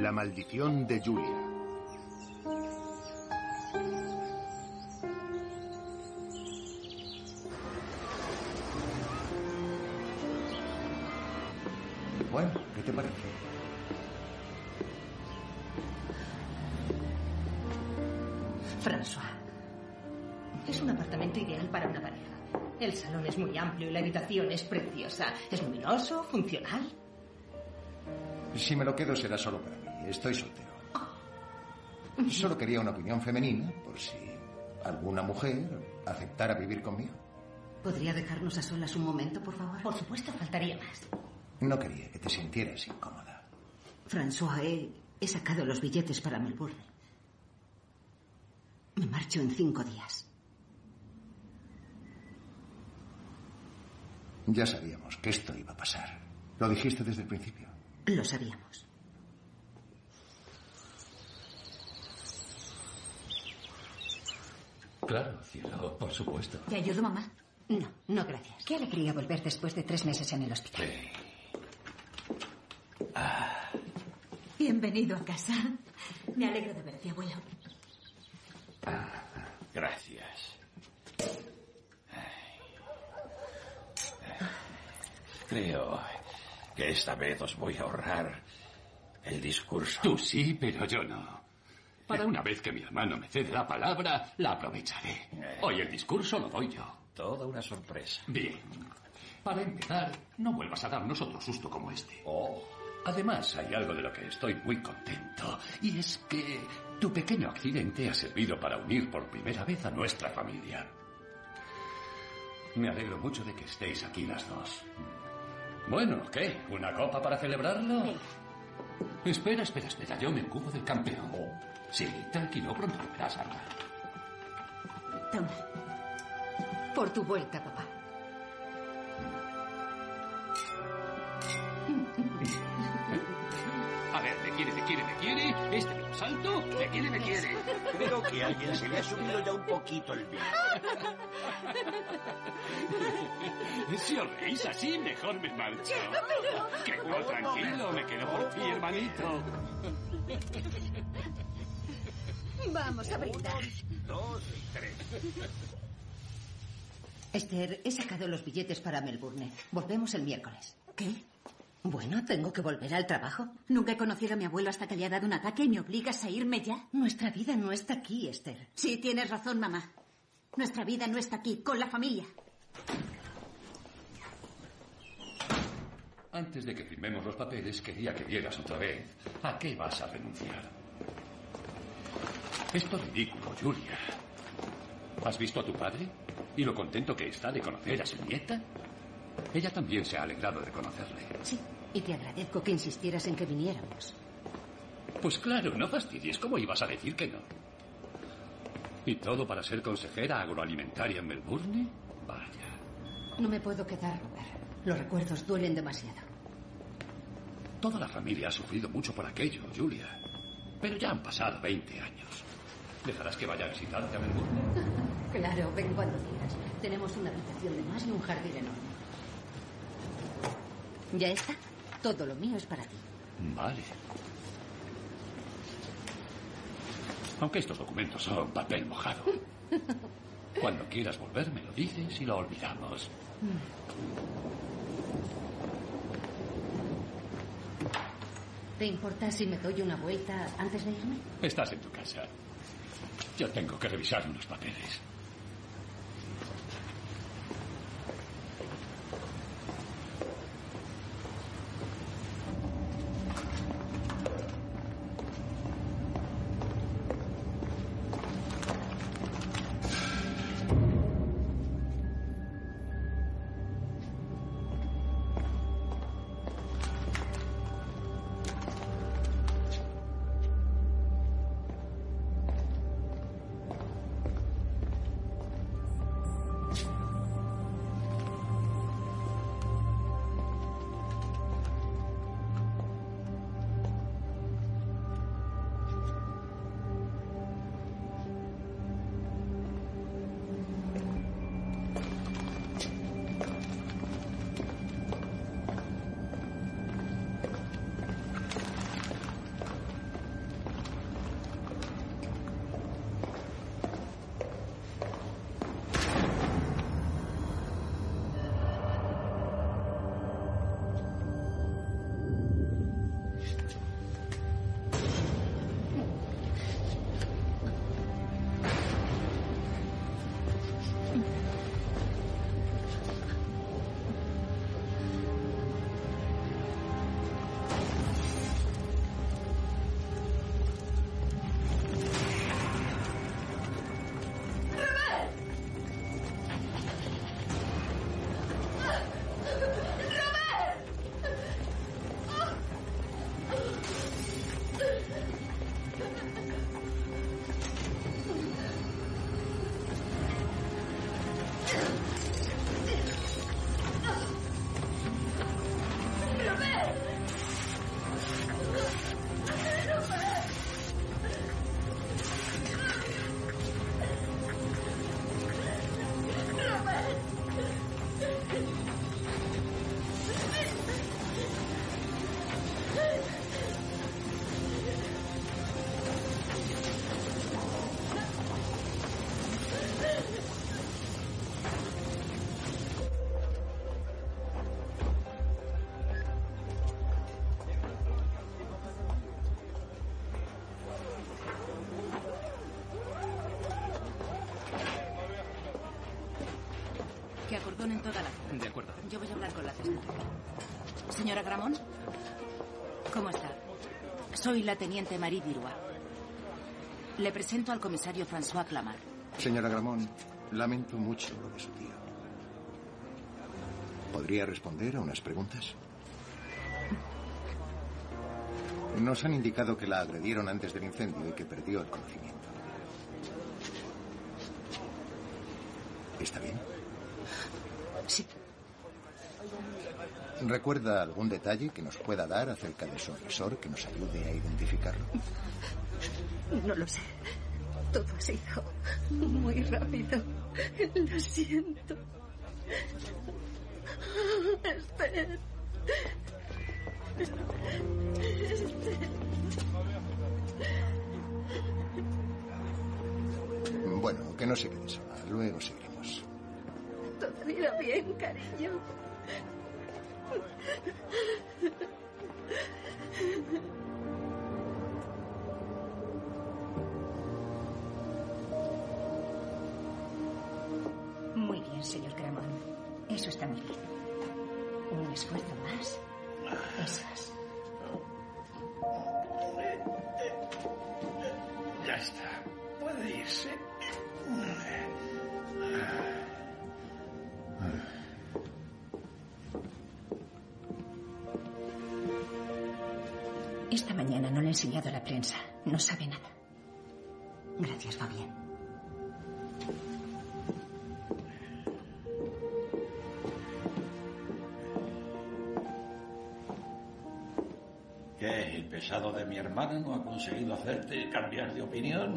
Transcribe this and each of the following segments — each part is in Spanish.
La maldición de Julia. Bueno, ¿qué te parece? François, es un apartamento ideal para una pareja. El salón es muy amplio y la habitación es preciosa. Es luminoso, funcional. Si me lo quedo será solo para mí. Estoy soltero. Solo quería una opinión femenina por si alguna mujer aceptara vivir conmigo. ¿Podría dejarnos a solas un momento, por favor? Por supuesto, faltaría más. No quería que te sintieras incómoda. François, he sacado los billetes para Melbourne. Me marcho en 5 días. Ya sabíamos que esto iba a pasar. Lo dijiste desde el principio. Lo sabíamos. Claro, cielo, por supuesto. ¿Te ayudo, mamá? No, no, gracias. Qué alegría volver después de 3 meses en el hospital. Sí. Bienvenido a casa. Me alegro de verte, abuelo. Gracias. Creo que esta vez os voy a ahorrar el discurso. Tú sí, pero yo no. Para una vez que mi hermano me cede la palabra, la aprovecharé. Hoy el discurso lo doy yo. Toda una sorpresa. Bien. Para empezar, no vuelvas a darnos otro susto como este. Oh. Además, hay algo de lo que estoy muy contento, y es que tu pequeño accidente ha servido para unir por primera vez a nuestra familia. Me alegro mucho de que estéis aquí las dos. Bueno, ¿qué? ¿Una copa para celebrarlo? Espera, yo me ocupo del campeón. Sí, tranquilo, pronto lo verás, Alba. Toma. Por tu vuelta, papá. A ver, me quiere. Este me lo salto, me quiere. Creo que a alguien se le ha subido ya un poquito el vino. Si os reís así, mejor me marcho. Que no, tranquilo, me quedo por ti, hermanito. Vamos a brindar. 2 y 3. Esther, he sacado los billetes para Melbourne. Volvemos el miércoles. ¿Qué? Bueno, tengo que volver al trabajo. Nunca he conocido a mi abuelo hasta que le ha dado un ataque y me obligas a irme ya. Nuestra vida no está aquí, Esther. Sí, tienes razón, mamá. Nuestra vida no está aquí, con la familia. Antes de que firmemos los papeles, quería que vieras otra vez a qué vas a renunciar. Esto es ridículo, Julia. ¿Has visto a tu padre? ¿Y lo contento que está de conocer a su nieta? Ella también se ha alegrado de conocerle. Sí, y te agradezco que insistieras en que viniéramos. Pues claro, no fastidies. ¿Cómo ibas a decir que no? ¿Y todo para ser consejera agroalimentaria en Melbourne? Vaya. No me puedo quedar, Robert. Los recuerdos duelen demasiado. Toda la familia ha sufrido mucho por aquello, Julia. Pero ya han pasado 20 años. ¿Dejarás que vaya a visitarte a Melbourne? Claro, ven cuando quieras. Tenemos una habitación de más y un jardín enorme. ¿Ya está? Todo lo mío es para ti. Vale. Aunque estos documentos son papel mojado. Cuando quieras volver, me lo dices y lo olvidamos. ¿Te importa si me doy una vuelta antes de irme? Estás en tu casa. Yo tengo que revisar unos papeles. Que acordonen toda la zona. De acuerdo. Yo voy a hablar con la secretaria. Señora Gramont, ¿cómo está? Soy la teniente Marie Dirois. Le presento al comisario François Clamart. Señora Gramont, lamento mucho lo de su tío. ¿Podría responder a unas preguntas? Nos han indicado que la agredieron antes del incendio y que perdió el conocimiento. ¿Está bien? Sí. ¿Recuerda algún detalle que nos pueda dar acerca de su agresor que nos ayude a identificarlo? No lo sé. Todo ha sido muy rápido. Lo siento. Esther. Bueno, que no se quede sola. Luego seguiremos. Todo irá bien, cariño. Muy bien, señor Gramont. Eso está muy bien. Un esfuerzo más. Eso es. Ya está. Puede irse. Esta mañana no le he enseñado a la prensa. No sabe nada. Gracias, va bien. ¿Qué? ¿El pesado de mi hermana no ha conseguido hacerte cambiar de opinión?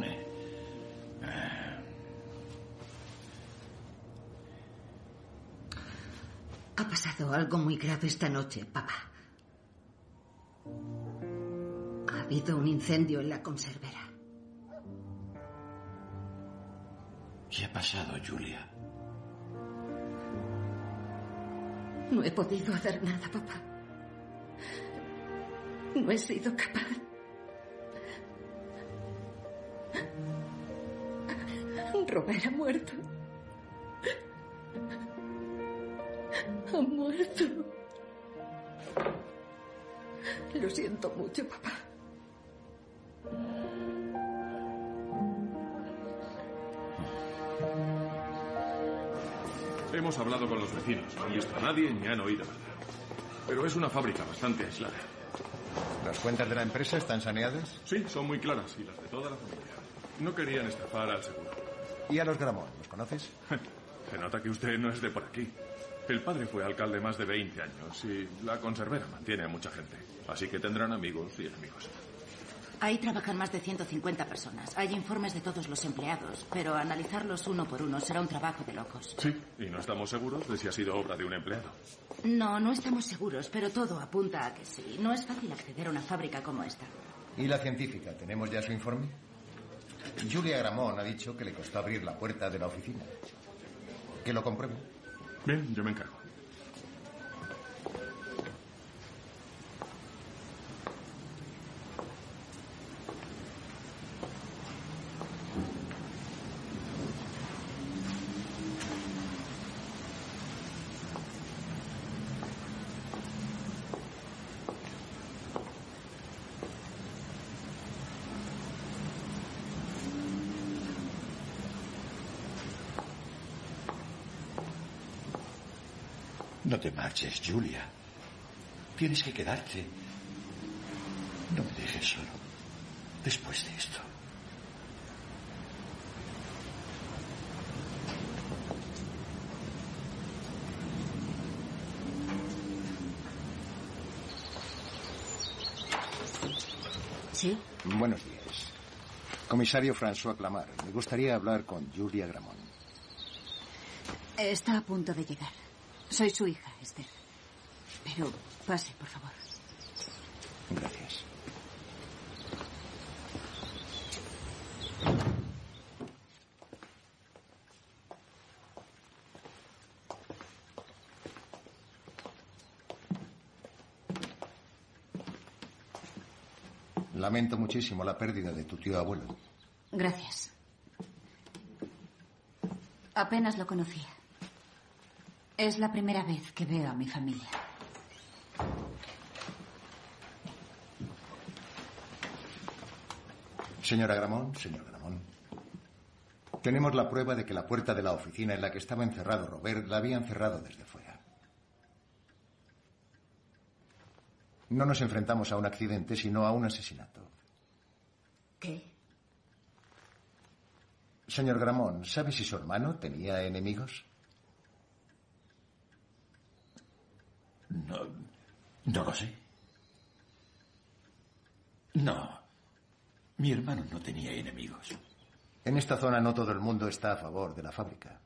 Ha pasado algo muy grave esta noche, papá. Ha habido un incendio en la conservera. ¿Qué ha pasado, Julia? No he podido hacer nada, papá. No he sido capaz. Robert ha muerto. Ha muerto. Lo siento mucho, papá. Hemos hablado con los vecinos. No han visto a nadie ni han oído nada. Pero es una fábrica bastante aislada. ¿Las cuentas de la empresa están saneadas? Sí, son muy claras y las de toda la familia. No querían estafar al seguro. ¿Y a los Gramont? ¿Los conoces? Se nota que usted no es de por aquí. El padre fue alcalde más de 20 años y la conservera mantiene a mucha gente. Así que tendrán amigos y enemigos. Ahí trabajan más de 150 personas. Hay informes de todos los empleados, pero analizarlos uno por uno será un trabajo de locos. Sí, y no estamos seguros de si ha sido obra de un empleado. No, no estamos seguros, pero todo apunta a que sí. No es fácil acceder a una fábrica como esta. ¿Y la científica? ¿Tenemos ya su informe? Julia Gramont ha dicho que le costó abrir la puerta de la oficina. Que lo compruebe. Bien, yo me encargo. No te marches, Julia. Tienes que quedarte. No me dejes solo. Después de esto. ¿Sí? Buenos días. Comisario François Clamart. Me gustaría hablar con Julia Gramont. Está a punto de llegar. Soy su hija, Esther. Pero pase, por favor. Gracias. Lamento muchísimo la pérdida de tu tío abuelo. Gracias. Apenas lo conocía. Es la primera vez que veo a mi familia. Señor Gramont. Tenemos la prueba de que la puerta de la oficina en la que estaba encerrado Robert la habían cerrado desde fuera. No nos enfrentamos a un accidente, sino a un asesinato. ¿Qué? Señor Gramont, ¿sabe si su hermano tenía enemigos? No lo sé. No. Mi hermano no tenía enemigos. En esta zona no todo el mundo está a favor de la fábrica.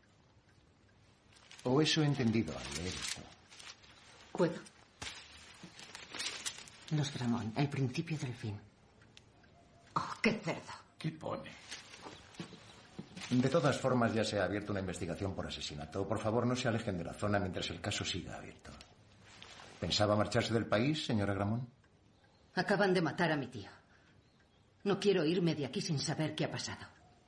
O eso he entendido al leer esto. ¿Puedo? Los Gramont, el principio del fin. Oh, qué cerdo. ¿Qué pone? De todas formas, ya se ha abierto una investigación por asesinato. Por favor, no se alejen de la zona mientras el caso siga abierto. ¿Pensaba marcharse del país, señora Gramont? Acaban de matar a mi tío. No quiero irme de aquí sin saber qué ha pasado.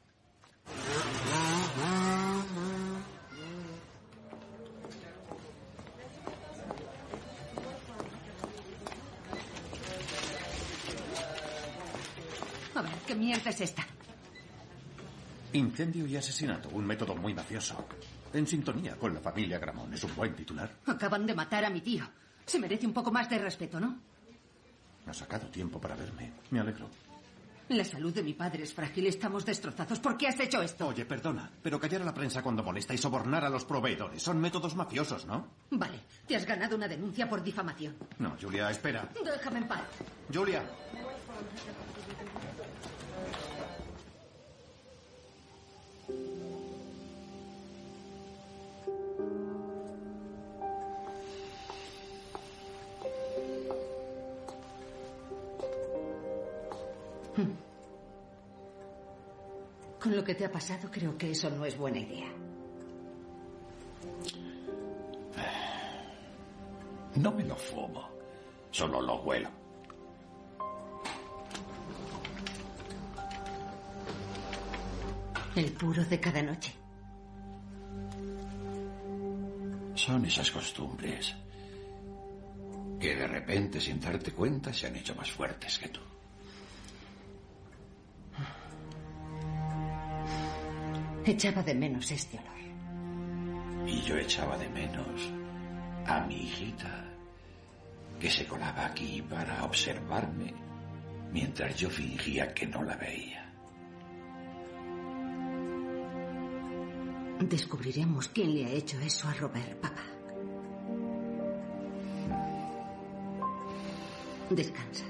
A ver, ¿qué mierda es esta? Incendio y asesinato, un método muy mafioso. En sintonía con la familia Gramont. Es un buen titular. Acaban de matar a mi tío. Se merece un poco más de respeto, ¿no? Ha sacado tiempo para verme. Me alegro. La salud de mi padre es frágil. Estamos destrozados. ¿Por qué has hecho esto? Oye, perdona, pero callar a la prensa cuando molesta y sobornar a los proveedores son métodos mafiosos, ¿no? Vale, te has ganado una denuncia por difamación. No, Julia, espera. Déjame en paz. Julia. Con lo que te ha pasado, creo que eso no es buena idea. No me lo fumo, solo lo huelo. El puro de cada noche. Son esas costumbres que de repente, sin darte cuenta, se han hecho más fuertes que tú. Echaba de menos este olor. Y yo echaba de menos a mi hijita, que se colaba aquí para observarme mientras yo fingía que no la veía. Descubriremos quién le ha hecho eso a Robert, papá. Descansa.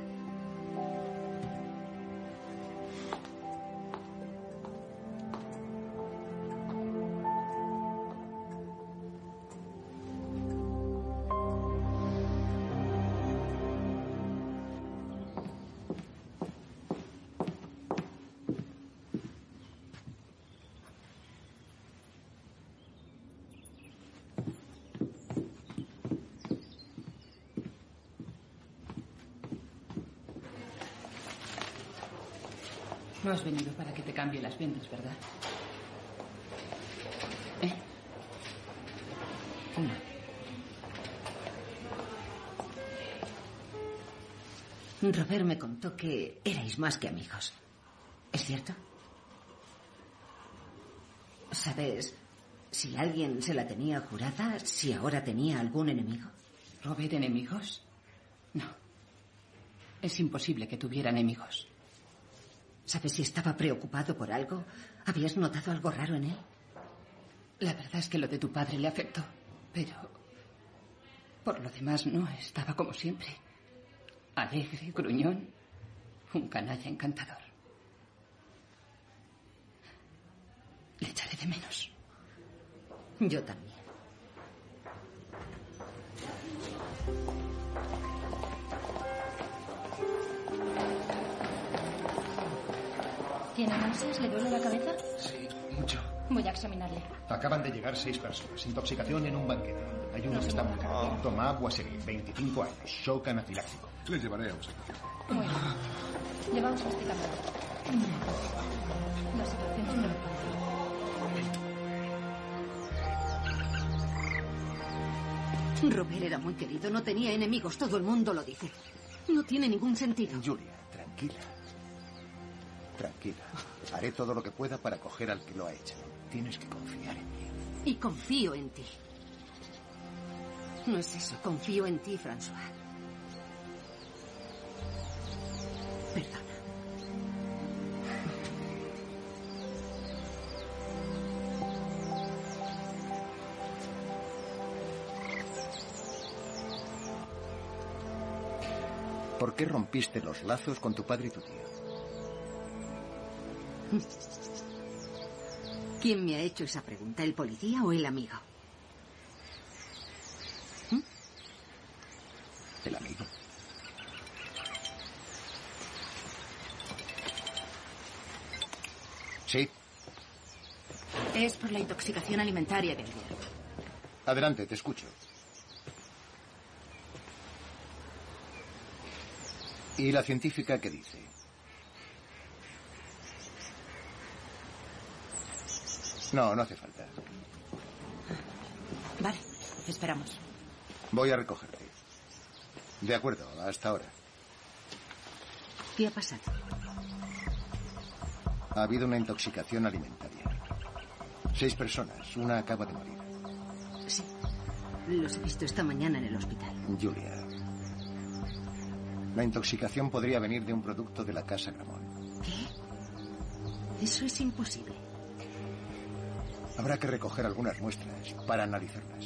No has venido para que te cambie las vendas, ¿verdad? Fuma. Robert me contó que erais más que amigos. ¿Es cierto? ¿Sabes si alguien se la tenía jurada? ¿Si ahora tenía algún enemigo? ¿Robert enemigos? No. Es imposible que tuviera enemigos. ¿Sabes si estaba preocupado por algo? ¿Habías notado algo raro en él? La verdad es que lo de tu padre le afectó, pero por lo demás no, estaba como siempre. Alegre, gruñón, un canalla encantador. Le echaré de menos. Yo también. ¿Tiene náuseas? ¿Le duele la cabeza? Sí, mucho. Voy a examinarle. Acaban de llegar 6 personas. Intoxicación en un banquete. Hay uno que está muy grave. Toma agua seria. 25 años. Shock anafiláctico. Le llevaré a un servicio. Muy bien. Llevamos a este camino. La situación es preocupante. Robert era muy querido, no tenía enemigos, todo el mundo lo dice. No tiene ningún sentido. Julia, tranquila. Tranquila. Haré todo lo que pueda para coger al que lo ha hecho. Tienes que confiar en mí. Y confío en ti. No es eso, confío en ti, François. Perdona. ¿Por qué rompiste los lazos con tu padre y tu tío? ¿Quién me ha hecho esa pregunta, el policía o el amigo? El amigo. Sí. Es por la intoxicación alimentaria de ayer. Adelante, te escucho. ¿Y la científica qué dice? No, no hace falta. Vale, esperamos. Voy a recogerte. De acuerdo, hasta ahora. ¿Qué ha pasado? Ha habido una intoxicación alimentaria. 6 personas, una acaba de morir. Sí, los he visto esta mañana en el hospital. Julia, la intoxicación podría venir de un producto de la casa Gramont. ¿Qué? Eso es imposible. Habrá que recoger algunas muestras para analizarlas.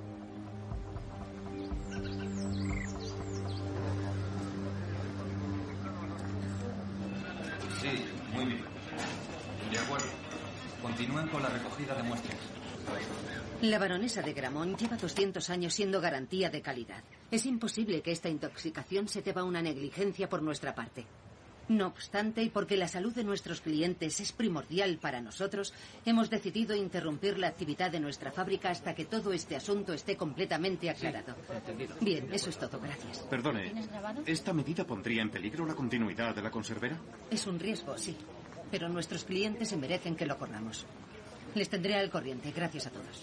Sí, muy bien. De acuerdo. Continúen con la recogida de muestras. La baronesa de Gramont lleva 200 años siendo garantía de calidad. Es imposible que esta intoxicación se deba a una negligencia por nuestra parte. No obstante, y porque la salud de nuestros clientes es primordial para nosotros, hemos decidido interrumpir la actividad de nuestra fábrica hasta que todo este asunto esté completamente aclarado. Entendido. Bien, eso es todo, gracias. Perdone, ¿esta medida pondría en peligro la continuidad de la conservera? Es un riesgo, sí. Pero nuestros clientes se merecen que lo corramos. Les tendré al corriente, gracias a todos.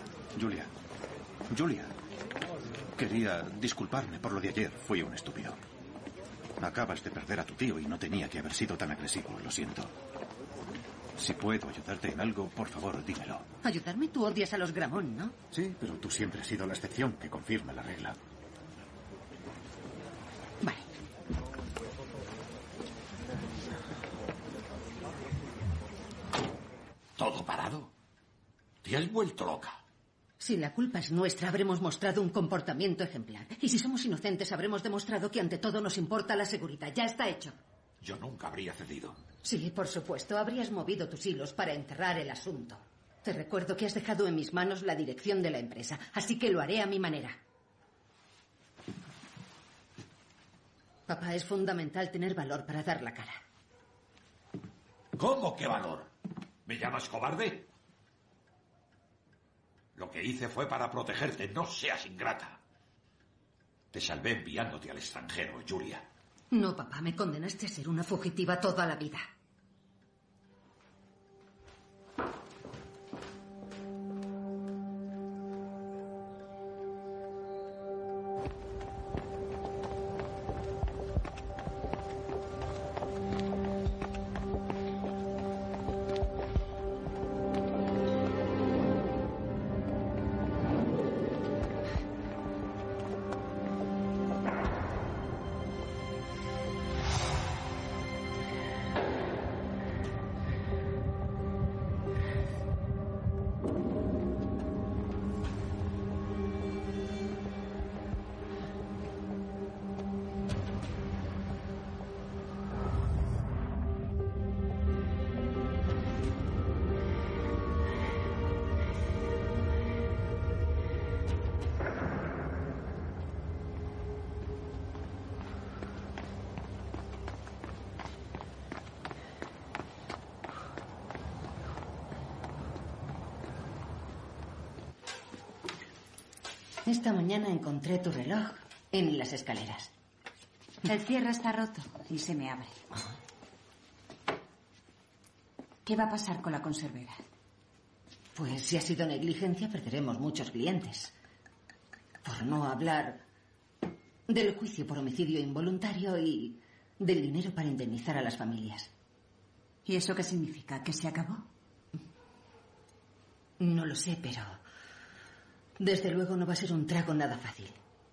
Julia, quería disculparme por lo de ayer. Fui un estúpido. Acabas de perder a tu tío y no tenía que haber sido tan agresivo, lo siento. Si puedo ayudarte en algo, por favor, dímelo. ¿Ayudarme? Tú odias a los Gramont, ¿no? Sí, pero tú siempre has sido la excepción que confirma la regla. Vale. ¿Todo parado? ¿Te has vuelto loca? Si la culpa es nuestra, habremos mostrado un comportamiento ejemplar. Y si somos inocentes, habremos demostrado que ante todo nos importa la seguridad. Ya está hecho. Yo nunca habría cedido. Sí, por supuesto. Habrías movido tus hilos para enterrar el asunto. Te recuerdo que has dejado en mis manos la dirección de la empresa, así que lo haré a mi manera. Papá, es fundamental tener valor para dar la cara. ¿Cómo qué valor? ¿Me llamas cobarde? Lo que hice fue para protegerte, no seas ingrata. Te salvé enviándote al extranjero, Julia. No, papá, me condenaste a ser una fugitiva toda la vida. Esta mañana encontré tu reloj en las escaleras. El cierre está roto y se me abre. ¿Qué va a pasar con la conservera? Pues si ha sido negligencia, perderemos muchos clientes. por no hablar del juicio por homicidio involuntario y del dinero para indemnizar a las familias. ¿Y eso qué significa? ¿Que se acabó? No lo sé, pero desde luego no va a ser un trago nada fácil.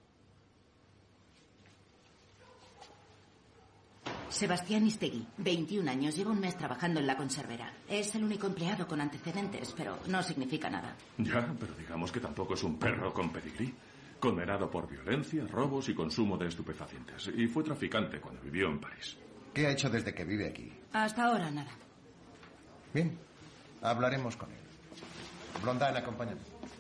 Sebastián Istegui, 21 años, lleva un mes trabajando en la conservera. Es el único empleado con antecedentes, pero no significa nada. Ya, pero digamos que tampoco es un perro con pedigrí. Condenado por violencia, robos y consumo de estupefacientes. Y fue traficante cuando vivió en París. ¿Qué ha hecho desde que vive aquí? Hasta ahora, nada. Bien, hablaremos con él. Blondin, acompáñame.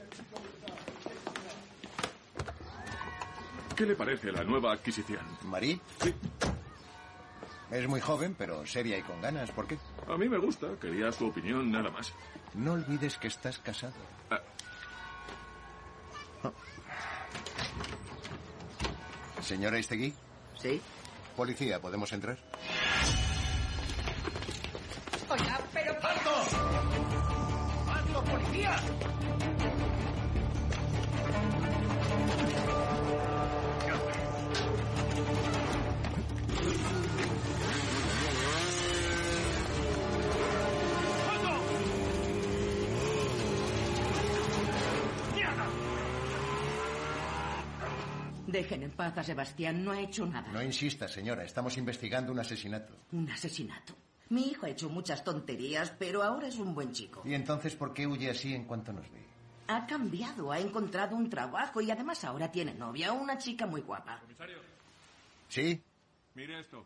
¿Qué le parece la nueva adquisición? ¿Marie? Sí. Es muy joven, pero seria y con ganas. ¿Por qué? A mí me gusta. Quería su opinión, nada más. No olvides que estás casado. Señora Istegui. Sí. Policía, ¿podemos entrar? Oiga, pero... ¡Alto! ¡Alto, policía! Dejen en paz a Sebastián, no ha hecho nada. No insista, señora. Estamos investigando un asesinato. ¿Un asesinato? Mi hijo ha hecho muchas tonterías, pero ahora es un buen chico. ¿Y entonces por qué huye así en cuanto nos ve? Ha cambiado, ha encontrado un trabajo y además ahora tiene novia, una chica muy guapa. Comisario. ¿Sí? Mire esto.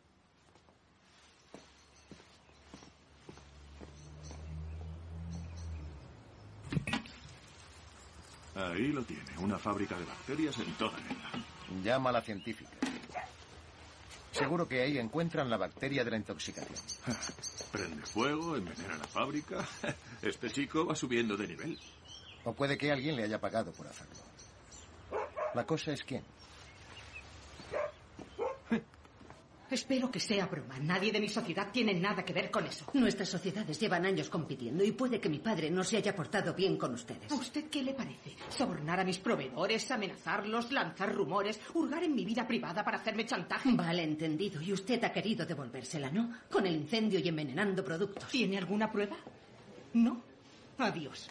Ahí lo tiene, una fábrica de bacterias en toda regla. Llama a la científica. Seguro que ahí encuentran la bacteria de la intoxicación. Prende fuego, envenena la fábrica. Este chico va subiendo de nivel. O puede que alguien le haya pagado por hacerlo. La cosa es quién. Espero que sea broma. Nadie de mi sociedad tiene nada que ver con eso. Nuestras sociedades llevan años compitiendo y puede que mi padre no se haya portado bien con ustedes. ¿A usted qué le parece? ¿Sobornar a mis proveedores, amenazarlos, lanzar rumores, hurgar en mi vida privada para hacerme chantaje? Vale, entendido. Y usted ha querido devolvérsela, ¿no? Con el incendio y envenenando productos. ¿Tiene alguna prueba? No. Adiós.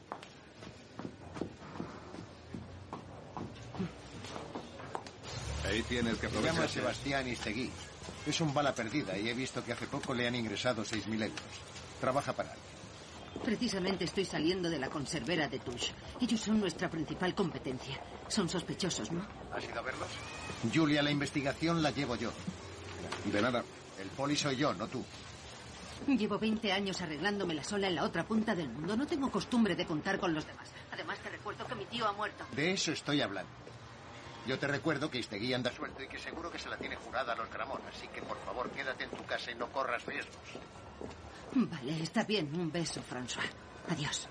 Ahí tienes que Se aprovechar. llama Sebastián Istegui. Es un bala perdida y he visto que hace poco le han ingresado 6.000 euros. Trabaja para alguien. Precisamente estoy saliendo de la conservera de Touche. Ellos son nuestra principal competencia. Son sospechosos, ¿no? ¿Has ido a verlos? Julia, la investigación la llevo yo. De nada. El poli soy yo, no tú. Llevo 20 años arreglándomela sola en la otra punta del mundo. No tengo costumbre de contar con los demás. Además, te recuerdo que mi tío ha muerto. De eso estoy hablando. Yo te recuerdo que Istegui anda suelto y que seguro que se la tiene jurada a los Gramont. Así que, por favor, quédate en tu casa y no corras riesgos. Vale, está bien. Un beso, François. Adiós.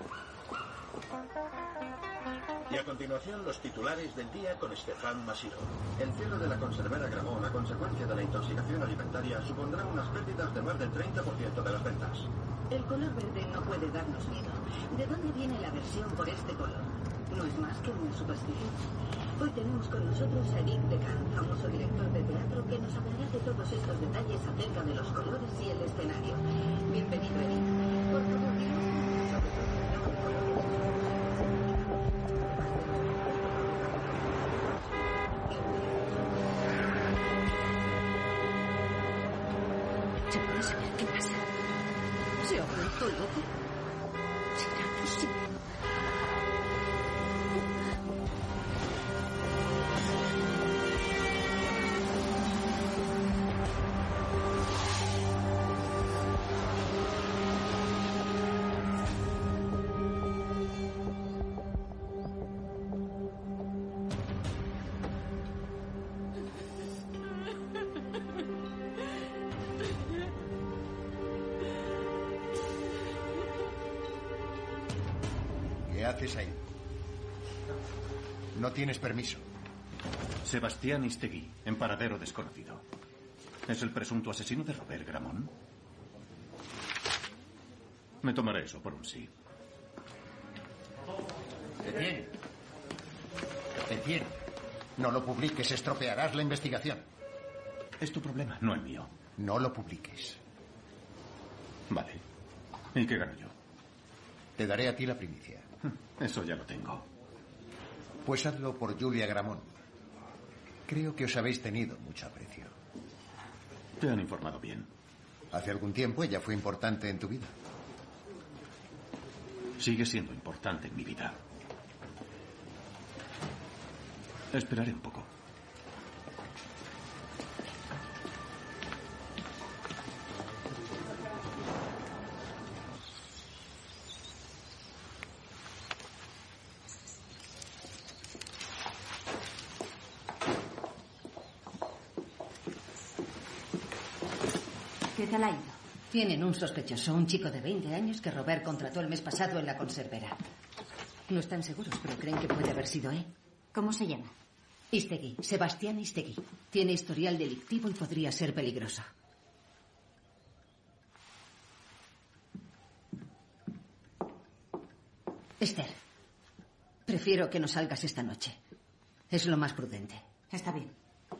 Y a continuación, los titulares del día con Stéphane Massiro. El cierre de la conservera Gramont a consecuencia de la intoxicación alimentaria supondrá unas pérdidas de más del 30% de las ventas. El color verde no puede darnos miedo. ¿De dónde viene la aversión por este color? No es más que una superstición. Hoy tenemos con nosotros a Eric Decan, famoso director de teatro, que nos hablará de todos estos detalles acerca de los colores y el escenario. Bienvenido, Eric. Por favor, dinos sobre los colores. ¿Se puede saber qué pasa? ¿Se ha vuelto loco? ¿Será posible? ¿Qué haces ahí? No tienes permiso. Sebastián Istegui, en paradero desconocido. ¿Es el presunto asesino de Robert Gramont? Me tomaré eso por un sí. Bien. Etienne, no lo publiques, estropearás la investigación. Es tu problema, no el mío. No lo publiques. Vale. ¿Y qué gano yo? Te daré a ti la primicia. Eso ya lo tengo. Pues hazlo por Julia Gramont. Creo que os habéis tenido mucho aprecio. Te han informado bien. Hace algún tiempo ella fue importante en tu vida. Sigue siendo importante en mi vida. Esperaré un poco. ¿Qué tal ha ido? Tienen un sospechoso, un chico de 20 años que Robert contrató el mes pasado en la conservera. No están seguros, pero creen que puede haber sido él. ¿Cómo se llama? Istegui, Sebastián Istegui. Tiene historial delictivo y podría ser peligroso. Esther, prefiero que no salgas esta noche. Es lo más prudente. Está bien.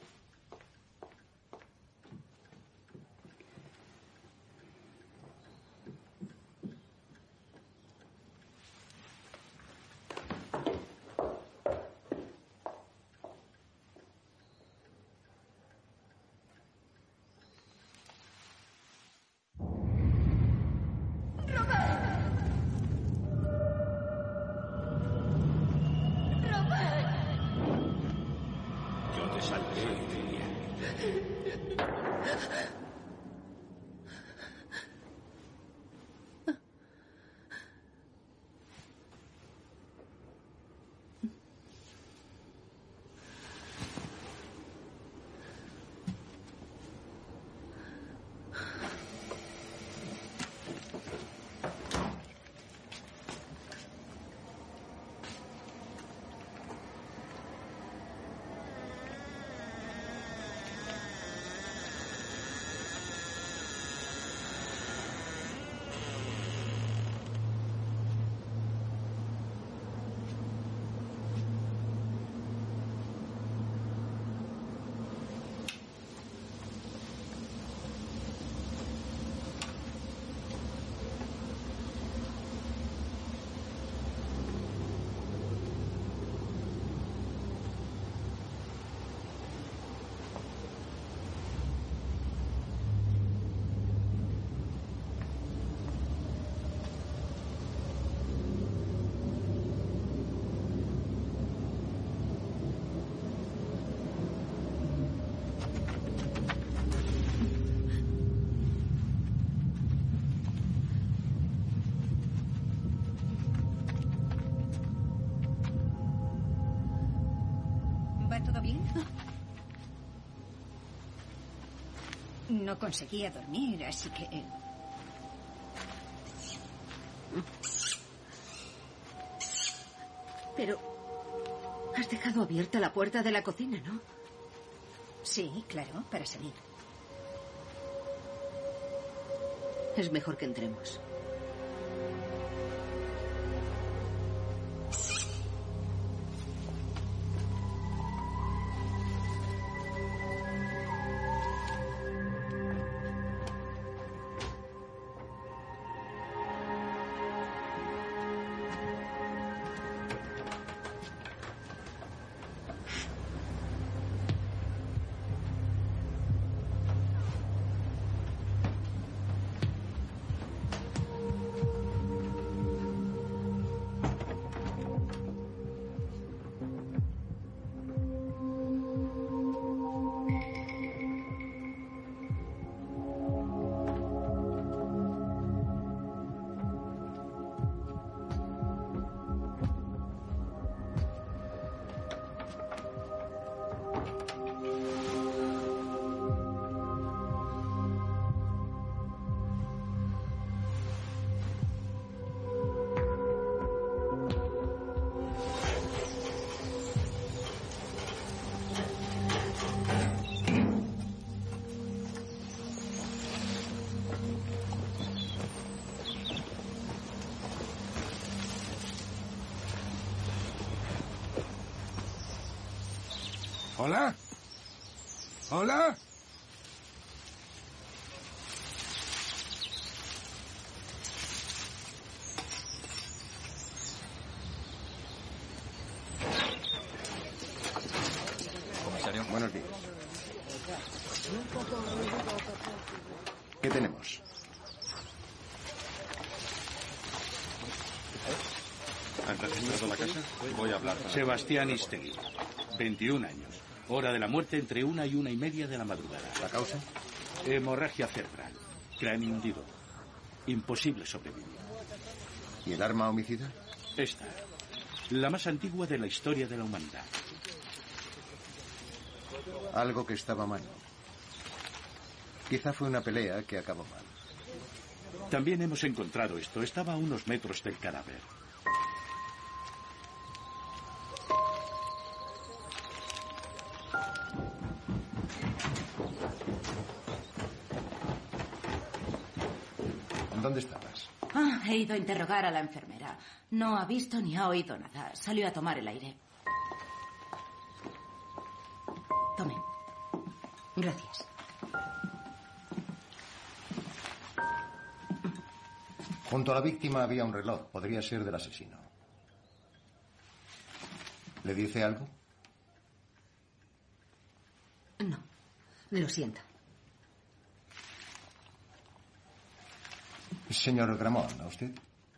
¿Todo bien? No conseguía dormir, así que... Pero... has dejado abierta la puerta de la cocina, ¿no? Sí, claro, para salir. Es mejor que entremos. ¿Hola? ¿Hola? Comisario. Buenos días. ¿Qué tenemos? ¿Han registrado la casa? Voy a hablar. Sebastián Istegui, 21 años. Hora de la muerte entre 1 y 1:30 de la madrugada. ¿La causa? Hemorragia cerebral. Cráneo hundido. Imposible sobrevivir. ¿Y el arma homicida? Esta. La más antigua de la historia de la humanidad. Algo que estaba mal. Quizá fue una pelea que acabó mal. También hemos encontrado esto. Estaba a unos metros del cadáver. ¿Dónde estabas? He ido a interrogar a la enfermera. No ha visto ni ha oído nada. Salió a tomar el aire. Tome. Gracias. Junto a la víctima había un reloj. Podría ser del asesino. ¿Le dice algo? No. Lo siento. Señor Gramón, ¿a usted?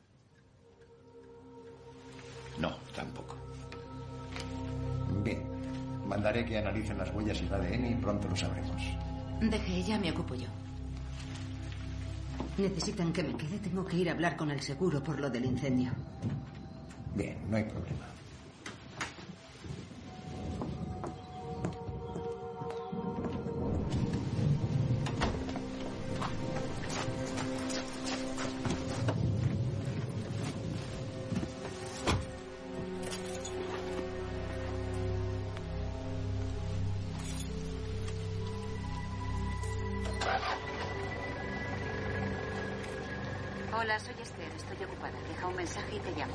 No, tampoco. Bien. Mandaré que analicen las huellas y el ADN y pronto lo sabremos. Deje, ella, me ocupo yo. ¿Necesitan que me quede? Tengo que ir a hablar con el seguro por lo del incendio. Bien, no hay problema. Hola, soy Esther. Estoy ocupada. Deja un mensaje y te llamo.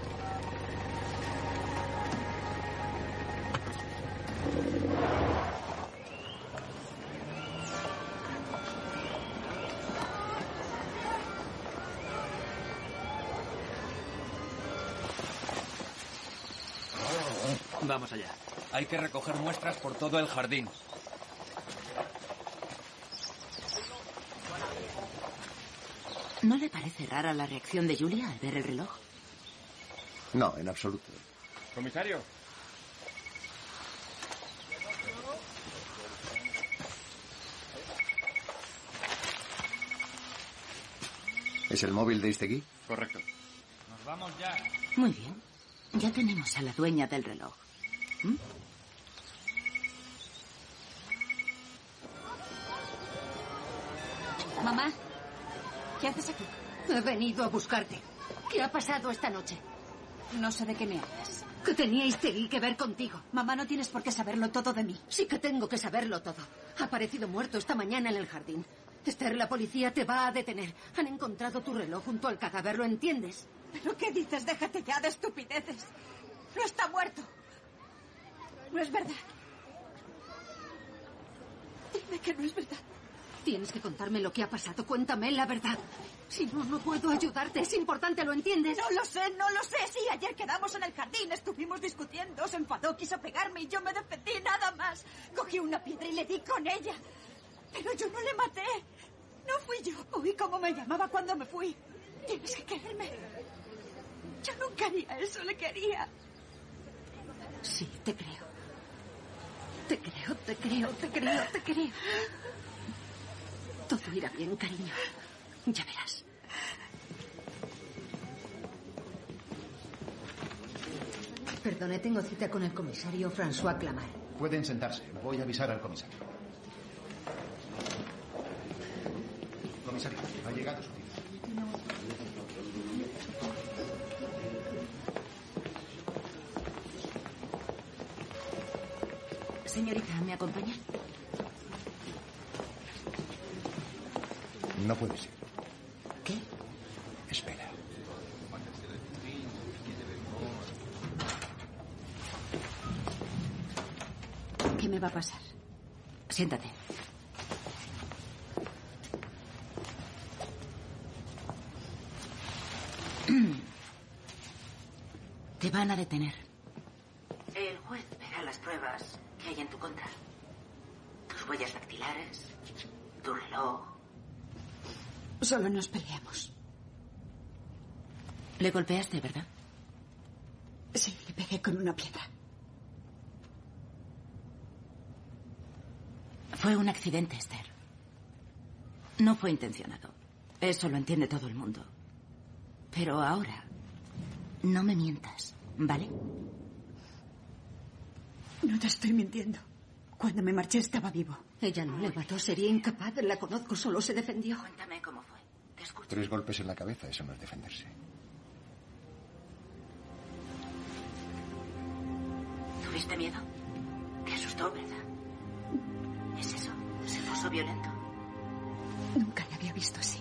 Vamos allá. Hay que recoger muestras por todo el jardín. ¿No le parece rara la reacción de Julia al ver el reloj? No, en absoluto. Comisario. ¿Es el móvil de Istegui? Correcto. Nos vamos ya. Muy bien. Ya tenemos a la dueña del reloj. ¿Mm? Mamá, ¿qué haces aquí? He venido a buscarte. ¿Qué ha pasado esta noche? No sé de qué me hablas. ¿Qué tenía Istegui que ver contigo? Mamá, no tienes por qué saberlo todo de mí. Sí que tengo que saberlo todo. Ha aparecido muerto esta mañana en el jardín. Esther, la policía te va a detener. Han encontrado tu reloj junto al cadáver, ¿lo entiendes? ¿Pero qué dices? Déjate ya de estupideces. No está muerto. No es verdad. Dime que no es verdad. Tienes que contarme lo que ha pasado. Cuéntame la verdad. Si no, no puedo ayudarte. Es importante, ¿lo entiendes? No lo sé, no lo sé. Sí, ayer quedamos en el jardín, estuvimos discutiendo, se enfadó, quiso pegarme y yo me defendí, nada más. Cogí una piedra y le di con ella. Pero yo no le maté. No fui yo. Oí cómo me llamaba cuando me fui. Tienes que creerme. Yo nunca haría eso, le quería. Sí, te creo. Te creo, te creo, te creo, te creo. Todo irá bien, cariño. Ya verás. Perdone, tengo cita con el comisario François Clamart. Pueden sentarse. Voy a avisar al comisario. Comisario, ha llegado su cita. Señorita, ¿me acompaña? No puede ser. ¿Qué? Espera. ¿Qué ¿Qué me va a pasar? Siéntate. Te van a detener. El juez verá las pruebas que hay en tu contra. Tus huellas dactilares, tu reloj. Solo nos peleamos. Le golpeaste, ¿verdad? Sí, le pegué con una piedra. Fue un accidente, Esther. No fue intencionado. Eso lo entiende todo el mundo. Pero ahora, no me mientas, ¿vale? No te estoy mintiendo. Cuando me marché estaba vivo. Ella no le mató, sería incapaz. La conozco, solo se defendió. Cuéntame cómo fue. Te escucho. 3 golpes en la cabeza, eso no es defenderse. ¿Tuviste miedo? Te asustó, ¿verdad? ¿Es eso? ¿Se puso violento? Nunca le había visto así.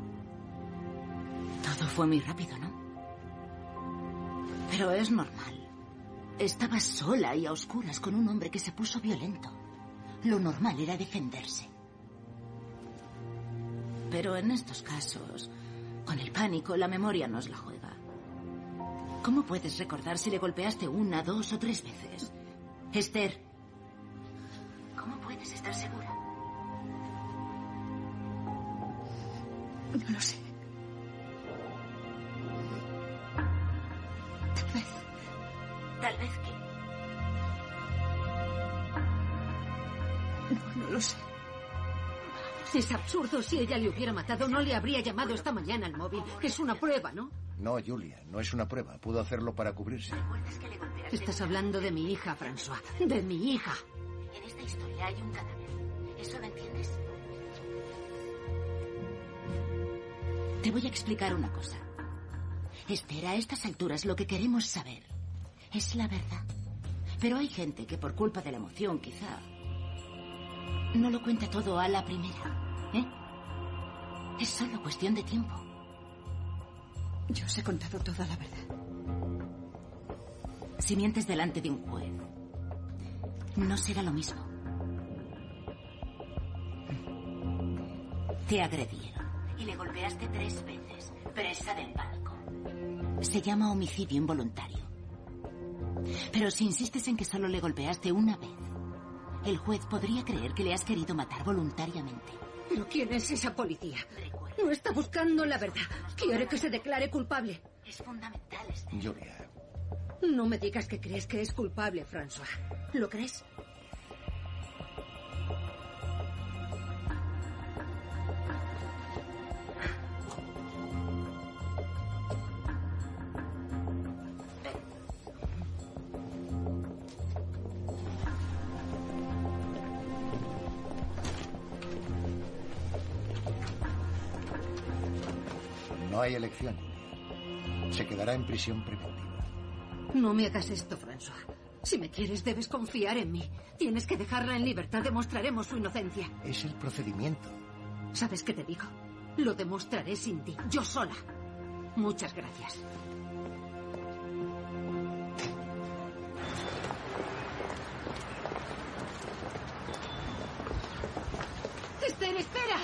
Todo fue muy rápido, ¿no? Pero es normal. Estabas sola y a oscuras con un hombre que se puso violento. Lo normal era defenderse. Pero en estos casos, con el pánico, la memoria nos la juega. ¿Cómo puedes recordar si le golpeaste 1, 2 o 3 veces? Esther, ¿cómo puedes estar segura? No lo sé. Tal vez. Tal vez que... No lo sé. Es absurdo. Si ella le hubiera matado, no le habría llamado esta mañana al móvil. Es una prueba, ¿no? No, Julia, no es una prueba. Pudo hacerlo para cubrirse. Estás hablando de mi hija, François. De mi hija. En esta historia hay un cadáver. ¿Eso lo entiendes? Te voy a explicar una cosa. Esther, a estas alturas lo que queremos saber es la verdad. Pero hay gente que por culpa de la emoción, quizá, no lo cuenta todo a la primera. ¿Eh? Es solo cuestión de tiempo. Yo os he contado toda la verdad. Si mientes delante de un juez, no será lo mismo. Te agredieron y le golpeaste 3 veces, presa del palco. Se llama homicidio involuntario. Pero si insistes en que solo le golpeaste una vez, el juez podría creer que le has querido matar voluntariamente. ¿Pero quién es esa policía? No está buscando la verdad. Quiere que se declare culpable. Es fundamental, Esther. Julia. No me digas que crees que es culpable, François. ¿Lo crees? No hay elección. Se quedará en prisión preventiva. No me hagas esto, François. Si me quieres, debes confiar en mí. Tienes que dejarla en libertad. Demostraremos su inocencia. Es el procedimiento. ¿Sabes qué te digo? Lo demostraré sin ti. Yo sola. Muchas gracias. ¡Esther, espera!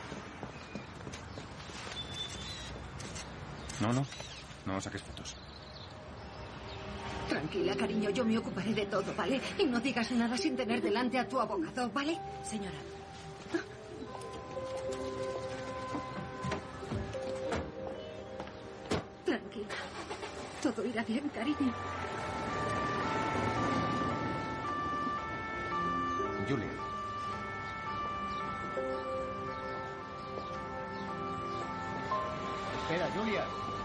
No saques fotos. Tranquila, cariño, yo me ocuparé de todo, ¿vale? Y no digas nada sin tener delante a tu abogado, ¿vale? Señora. Tranquila. Todo irá bien, cariño. Julia. Espera, Julia.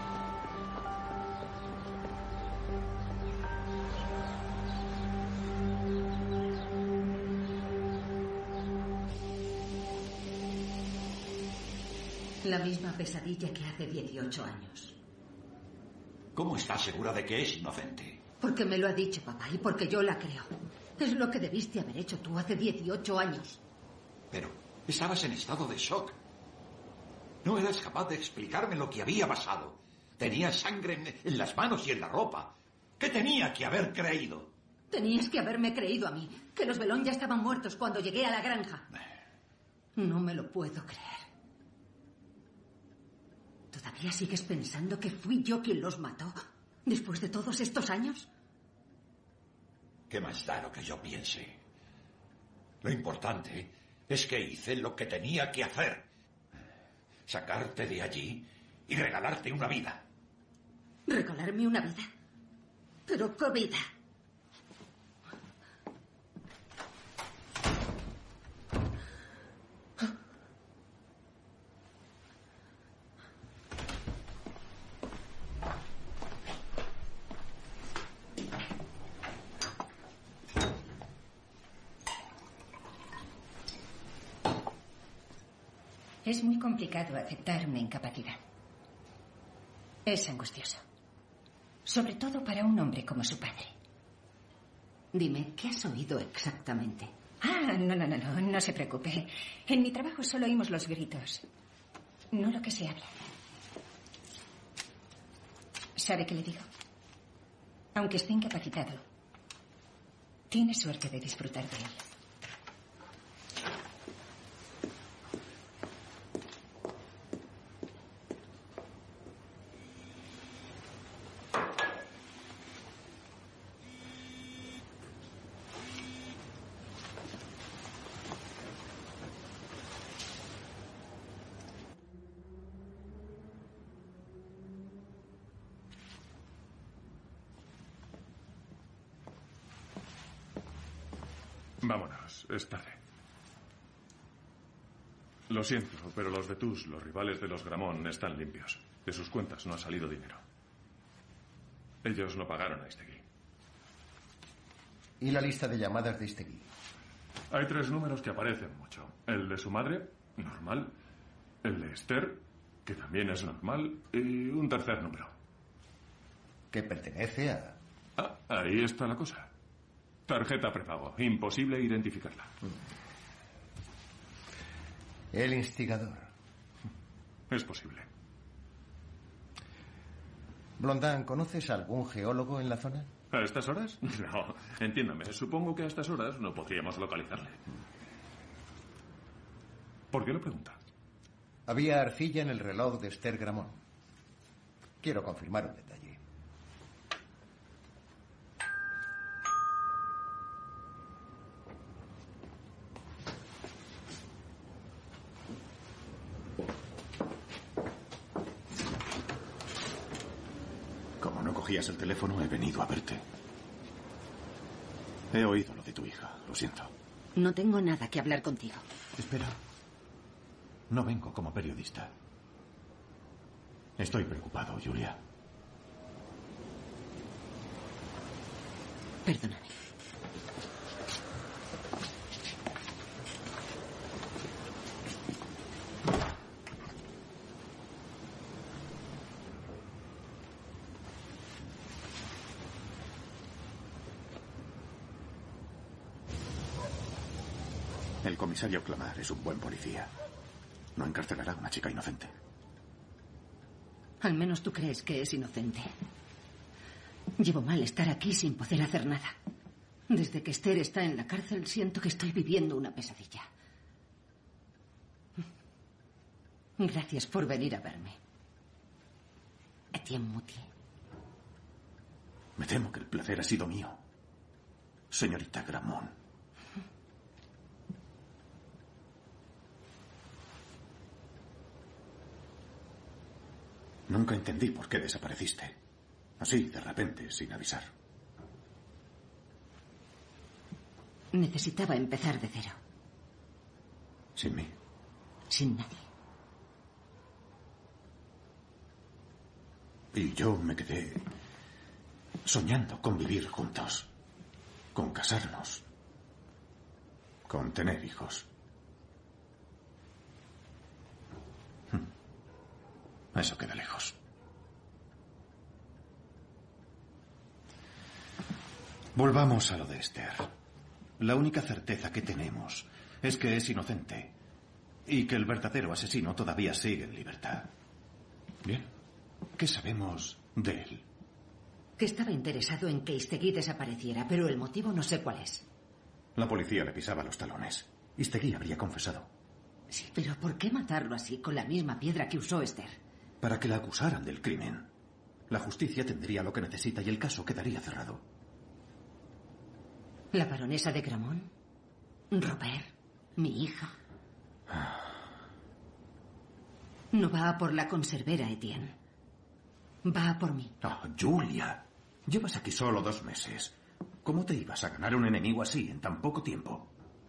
La misma pesadilla que hace 18 años. ¿Cómo estás segura de que es inocente? Porque me lo ha dicho papá y porque yo la creo. Es lo que debiste haber hecho tú hace 18 años. Pero estabas en estado de shock. No eras capaz de explicarme lo que había pasado. Tenías sangre en las manos y en la ropa. ¿Qué tenía que haber creído? Tenías que haberme creído a mí, que los Belón ya estaban muertos cuando llegué a la granja. No me lo puedo creer. ¿Todavía sigues pensando que fui yo quien los mató después de todos estos años? ¿Qué más da lo que yo piense? Lo importante es que hice lo que tenía que hacer. Sacarte de allí y regalarte una vida. ¿Regalarme una vida? ¿Pero qué vida? Es muy complicado aceptar una incapacidad. Es angustioso. Sobre todo para un hombre como su padre. Dime, ¿qué has oído exactamente? No se preocupe. En mi trabajo solo oímos los gritos, no lo que se habla. ¿Sabe qué le digo? Aunque esté incapacitado, tiene suerte de disfrutar de él. Vámonos, es tarde. Lo siento, pero los de Tus, los rivales de los Gramont, están limpios. De sus cuentas no ha salido dinero. Ellos no pagaron a Iztegui. ¿Y la lista de llamadas de Iztegui? Hay 3 números que aparecen mucho. El de su madre, normal. El de Esther, que también es normal. Y un tercer número. ¿Que pertenece a...? Ah, ahí está la cosa. Tarjeta prepago. Imposible identificarla. El instigador. Es posible. Blondin, ¿conoces a algún geólogo en la zona? ¿A estas horas? No, entiéndame. Supongo que a estas horas no podríamos localizarle. ¿Por qué lo pregunta? Había arcilla en el reloj de Esther Gramont. Quiero confirmar un detalle. Como no cogías el teléfono, he venido a verte. He oído lo de tu hija, lo siento. No tengo nada que hablar contigo. Espera. No vengo como periodista. Estoy preocupado, Julia. Perdóname. El comisario Clamart es un buen policía. No encarcelará a una chica inocente. Al menos tú crees que es inocente. Llevo mal estar aquí sin poder hacer nada. Desde que Esther está en la cárcel siento que estoy viviendo una pesadilla. Gracias por venir a verme. Etienne Moutier. Me temo que el placer ha sido mío, señorita Gramont. Nunca entendí por qué desapareciste. Así, de repente, sin avisar. Necesitaba empezar de cero. Sin mí. Sin nadie. Y yo me quedé soñando con vivir juntos, con casarnos, con tener hijos. Eso queda lejos. Volvamos a lo de Esther. La única certeza que tenemos es que es inocente y que el verdadero asesino todavía sigue en libertad. Bien. ¿Qué sabemos de él? que estaba interesado en que Iztegui desapareciera, pero el motivo no sé cuál es. La policía le pisaba los talones. Iztegui habría confesado. Sí, pero ¿por qué matarlo así, con la misma piedra que usó Esther? Para que la acusaran del crimen. La justicia tendría lo que necesita y el caso quedaría cerrado. ¿La baronesa de Gramont? ¿Robert? ¿Mi hija? No va a por la conservera, Etienne. Va a por mí. Oh, Julia, llevas aquí solo 2 meses. ¿Cómo te ibas a ganar un enemigo así en tan poco tiempo?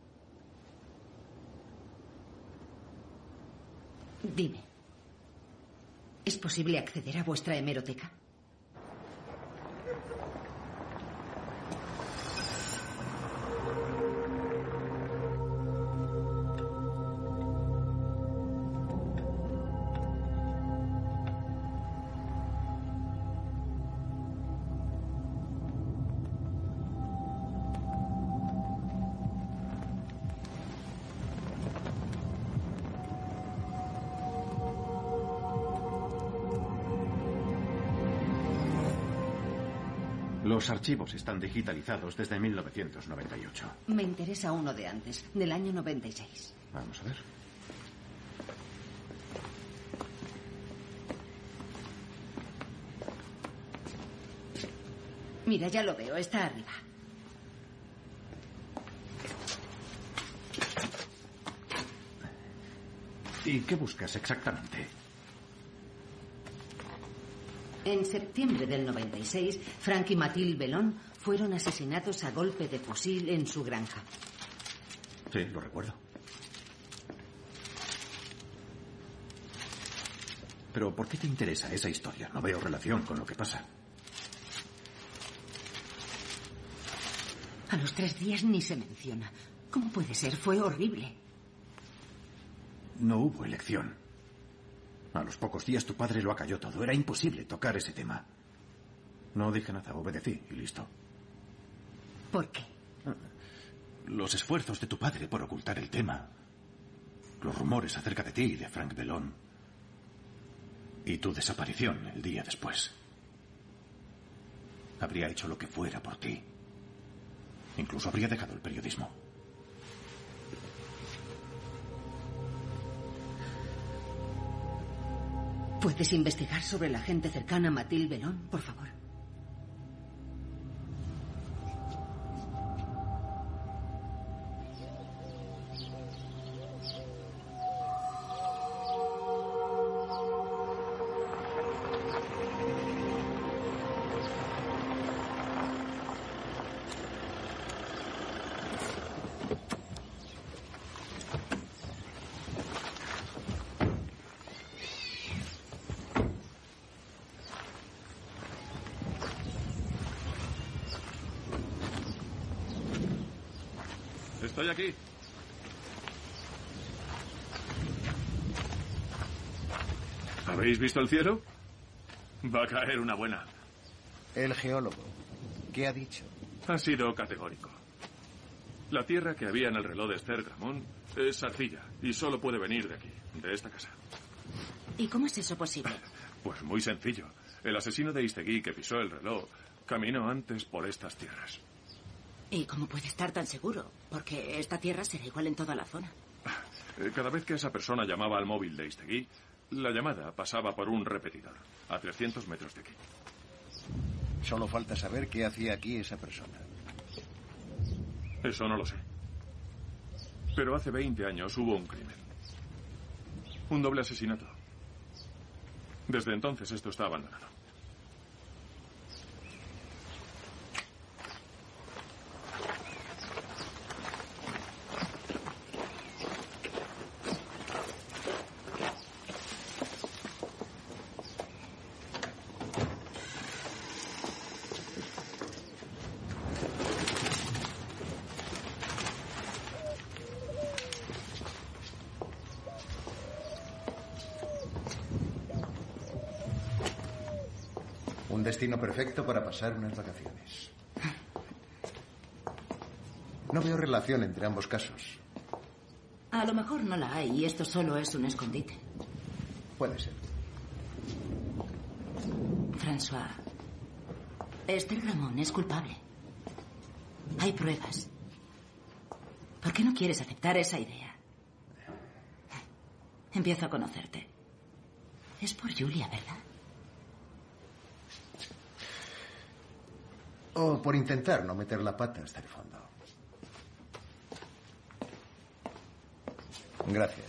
Dime, ¿es posible acceder a vuestra hemeroteca? Los archivos están digitalizados desde 1998. Me interesa uno de antes, del año 96. Vamos a ver. Mira, ya lo veo, está arriba. ¿Y qué buscas exactamente? En septiembre del 96, Frank y Mathilde Bellon fueron asesinados a golpe de fusil en su granja. Sí, lo recuerdo. Pero ¿por qué te interesa esa historia? No veo relación con lo que pasa. A los 3 días ni se menciona. ¿Cómo puede ser? Fue horrible. No hubo elección. A los pocos días tu padre lo acalló todo. Era imposible tocar ese tema. No dije nada, obedecí y listo. ¿Por qué? Los esfuerzos de tu padre por ocultar el tema. Los rumores acerca de ti y de Frank Bellon. Y tu desaparición el día después. Habría hecho lo que fuera por ti. Incluso habría dejado el periodismo. ¿Puedes investigar sobre la gente cercana a Mathilde Bellon, por favor? Estoy aquí. ¿Habéis visto el cielo? Va a caer una buena. El geólogo, ¿qué ha dicho? Ha sido categórico. La tierra que había en el reloj de Esther Gramont es arcilla y solo puede venir de aquí, de esta casa. ¿Y cómo es eso posible? Pues muy sencillo. El asesino de Iztegui que pisó el reloj caminó antes por estas tierras. ¿Y cómo puede estar tan seguro? Porque esta tierra será igual en toda la zona. Cada vez que esa persona llamaba al móvil de Iztegui, la llamada pasaba por un repetidor, a 300 metros de aquí. Solo falta saber qué hacía aquí esa persona. Eso no lo sé. Pero hace 20 años hubo un crimen. Un doble asesinato. Desde entonces esto está abandonado. Un destino perfecto para pasar unas vacaciones. No veo relación entre ambos casos. A lo mejor no la hay y esto solo es un escondite. Puede ser. François, Esther Gramont es culpable. Hay pruebas. ¿Por qué no quieres aceptar esa idea? Empiezo a conocerte. Es por Julia, ¿verdad? O por intentar no meter la pata hasta el fondo. Gracias.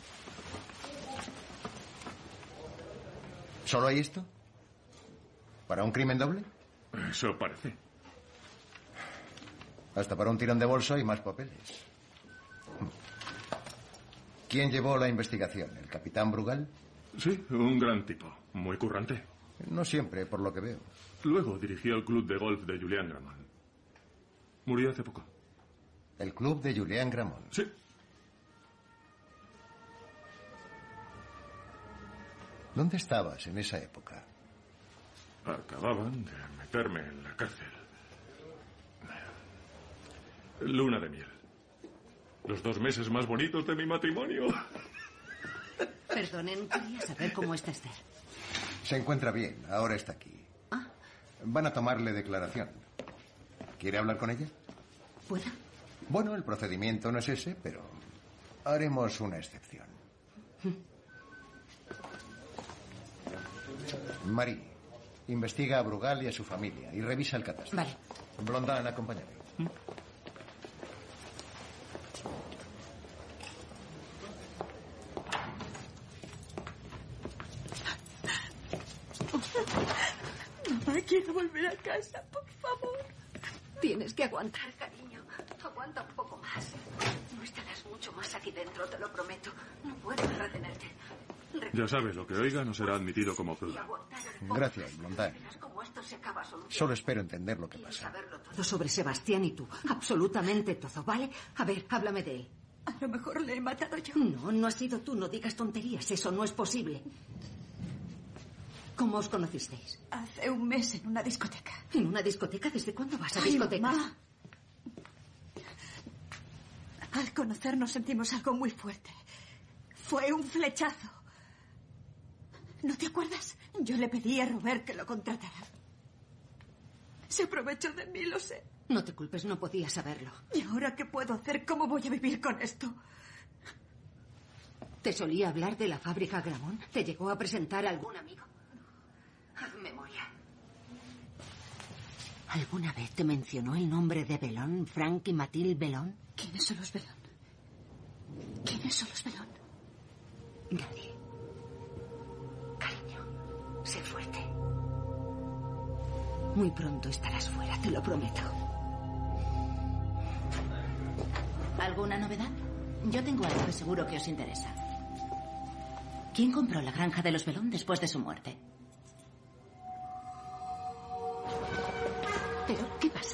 ¿Solo hay esto? ¿Para un crimen doble? Eso parece. Hasta para un tirón de bolso y más papeles. ¿Quién llevó la investigación? ¿El capitán Brugal? Sí, un gran tipo. Muy currante. No siempre, por lo que veo. Luego dirigió el club de golf de Julian Gramont. Murió hace poco. ¿El club de Julian Gramont? Sí. ¿Dónde estabas en esa época? Acababan de meterme en la cárcel. Luna de miel. Los 2 meses más bonitos de mi matrimonio. Perdonen, quería saber cómo está Esther. Se encuentra bien, ahora está aquí. Van a tomarle declaración. ¿Quiere hablar con ella? ¿Puedo? Bueno, el procedimiento no es ese, pero haremos una excepción. Marie, investiga a Brugal y a su familia y revisa el catastro. Vale. Blondin, acompáñame. Mamá, quiero volver a casa, por favor. Tienes que aguantar, cariño. Aguanta un poco más. No estarás mucho más aquí dentro, te lo prometo. No puedo retenerte. Ya sabes, lo que oiga no será admitido como prueba. Gracias, Blondin. Solo espero entender lo que pasa. Todo sobre Sebastián y tú. Absolutamente todo, ¿vale? A ver, háblame de él. A lo mejor le he matado yo. No, no has sido tú. No digas tonterías. Eso no es posible. ¿Cómo os conocisteis? Hace un mes en una discoteca. ¿En una discoteca? ¿Desde cuándo vas a discotecas? Mamá. Al conocernos sentimos algo muy fuerte. Fue un flechazo. ¿No te acuerdas? Yo le pedí a Robert que lo contratara. Se aprovechó de mí, lo sé. No te culpes, no podía saberlo. ¿Y ahora qué puedo hacer? ¿Cómo voy a vivir con esto? ¿Te solía hablar de la fábrica Gramont? ¿Te llegó a presentar a algún amigo? Haz memoria. ¿Alguna vez te mencionó el nombre de Bellon, Frank y Mathilde Bellon? ¿Quiénes son los Bellon? ¿Quiénes son los Bellon? Nadie. Cariño, sé fuerte. Muy pronto estarás fuera, te lo prometo. ¿Alguna novedad? Yo tengo algo que seguro que os interesa. ¿Quién compró la granja de los Bellon después de su muerte? ¿Pero qué pasa?